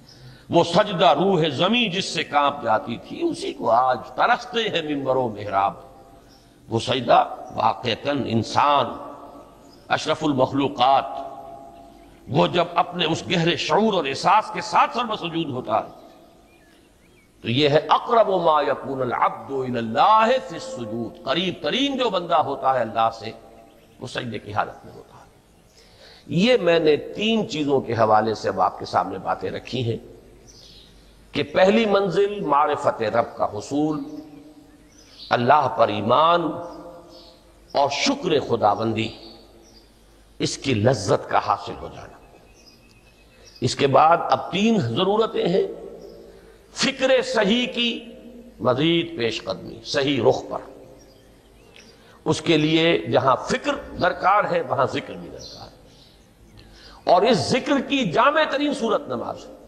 وہ سجدہ روح زمیں جس سے کانپ جاتی تھی اسی کو آج ترستے ہیں منبر و محراب۔ وہ سجدہ واقعتاً انسان اشرف المخلوقات وہ جب اپنے اس گہرے شعور اور احساس کے ساتھ سر سجود ہوتا ہے تو یہ ہے اقرب ما یکون العبد الی اللہ فی السجود، قریب ترین جو بندہ ہوتا ہے اللہ سے وہ سجدے کی حالت میں ہوتا ہے۔ یہ میں نے تین چیزوں کے حوالے سے اب آپ کے سامنے باتیں رکھی ہیں کہ پہلی منزل معرفت رب کا حصول، اللہ پر ایمان اور شکر خداوندی، اس کی لذت کا حاصل ہو جانا۔ اس کے بعد اب تین ضرورتیں ہیں، فکر صحیح کی مزید پیش قدمی صحیح رخ پر، اس کے لیے جہاں فکر درکار ہے وہاں ذکر بھی درکار ہے، اور اس ذکر کی جامع ترین صورت نماز ہے۔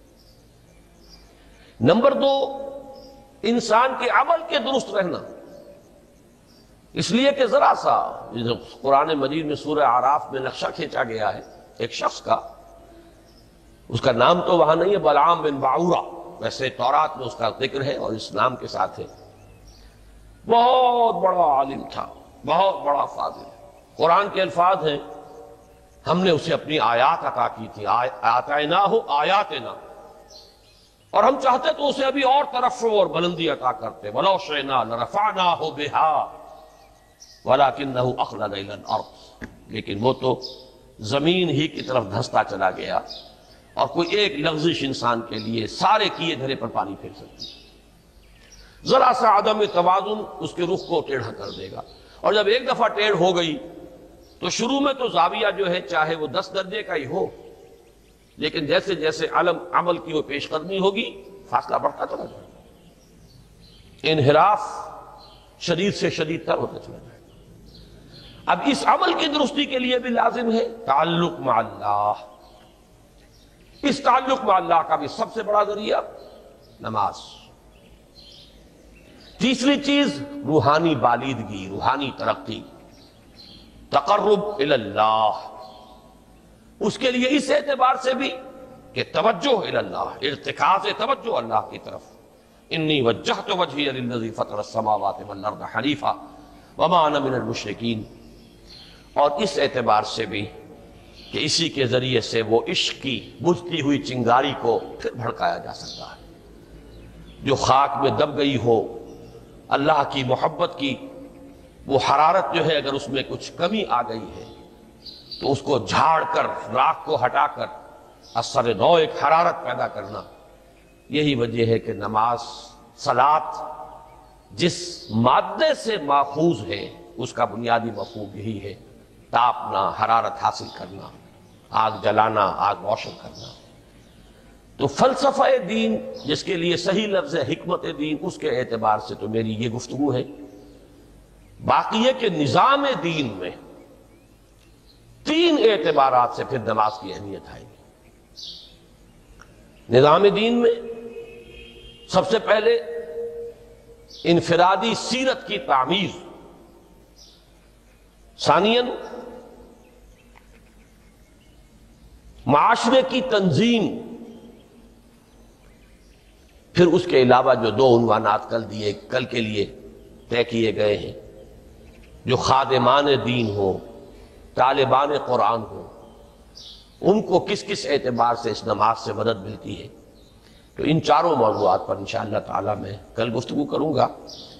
نمبر دو، انسان کے عمل کے درست رہنا، اس لیے کہ ذرا سا قرآن مجید میں سورہ اعراف میں نقشہ کھینچا گیا ہے ایک شخص کا، اس کا نام تو وہاں نہیں ہے، بلعام بن باعورہ، ویسے تورات میں اس کا ذکر ہے اور اس نام کے ساتھ ہے۔ بہت بڑا عالم تھا، بہت بڑا فاضل، قرآن کے الفاظ ہیں ہم نے اسے اپنی آیات عطا کی تھی، آتیناہ آیاتنا، اور ہم چاہتے تو اسے ابھی اور ترفع اور بلندی عطا کرتے، وَلَوْ شِئْنَا لَرَفَعْنَاهُ بِهَا وَلَكِنَّهُ أَخْلَدَ إِلَى الْأَرْضِ، لیکن وہ تو زمین ہی کی طرف دھستا چلا گیا، اور کوئی ایک لغزش انسان کے لیے سارے کیے دھرے پر پانی پھیر سکتی ہے۔ ذرا سا عدم توازن اس کے رخ کو ٹیڑھا کر دے گا، اور جب ایک دفعہ ٹیڑھ ہو گئی تو شروع میں تو زاویہ جو ہے چاہے وہ دس درجے کا ہی ہو، لیکن جیسے جیسے علم عمل کی وہ پیش قدمی ہوگی فاصلہ بڑھتا چلا جائے گا، انحراف شدید سے شدید تر ہوتا چلا جائے گا۔ اب اس عمل کی درستی کے لیے بھی لازم ہے تعلق مع اللہ، اس تعلق مع اللہ کا بھی سب سے بڑا ذریعہ نماز۔ تیسری چیز روحانی بالیدگی، روحانی ترقی، تقرب الی اللہ، اس کے لیے اس اعتبار سے بھی کہ توجہ الی اللہ، ارتکاز توجہ اللہ کی طرف، انی وجہت وجہی للذی فطر السماوات والارض حنیفا وما انا من المشرکین، اور اس اعتبار سے بھی کہ اسی کے ذریعے سے وہ عشق کی بجھتی ہوئی چنگاری کو پھر بھڑکایا جا سکتا ہے، جو خاک میں دب گئی ہو، اللہ کی محبت کی وہ حرارت جو ہے اگر اس میں کچھ کمی آ گئی ہے تو اس کو جھاڑ کر، راکھ کو ہٹا کر اثر نو ایک حرارت پیدا کرنا، یہی وجہ ہے کہ نماز، صلاۃ جس مادے سے ماخوذ ہے اس کا بنیادی مفہوم یہی ہے، تاپنا، حرارت حاصل کرنا، آگ جلانا، آگ روشن کرنا۔ تو فلسفہ دین جس کے لیے صحیح لفظ ہے حکمت دین، اس کے اعتبار سے تو میری یہ گفتگو ہے۔ باقی ہے کہ نظام دین میں تین اعتبارات سے پھر نماز کی اہمیت آئے گی۔ نظام دین میں سب سے پہلے انفرادی سیرت کی تعمیر، ثانیاً معاشرے کی تنظیم، پھر اس کے علاوہ جو دو عنوانات کل دیے کل کے لیے طے کیے گئے ہیں، جو خادمان دین ہو، طالبان قرآن ہو، ان کو کس کس اعتبار سے اس نماز سے مدد ملتی ہے، تو ان چاروں موضوعات پر انشاءاللہ تعالی میں کل گفتگو کروں گا۔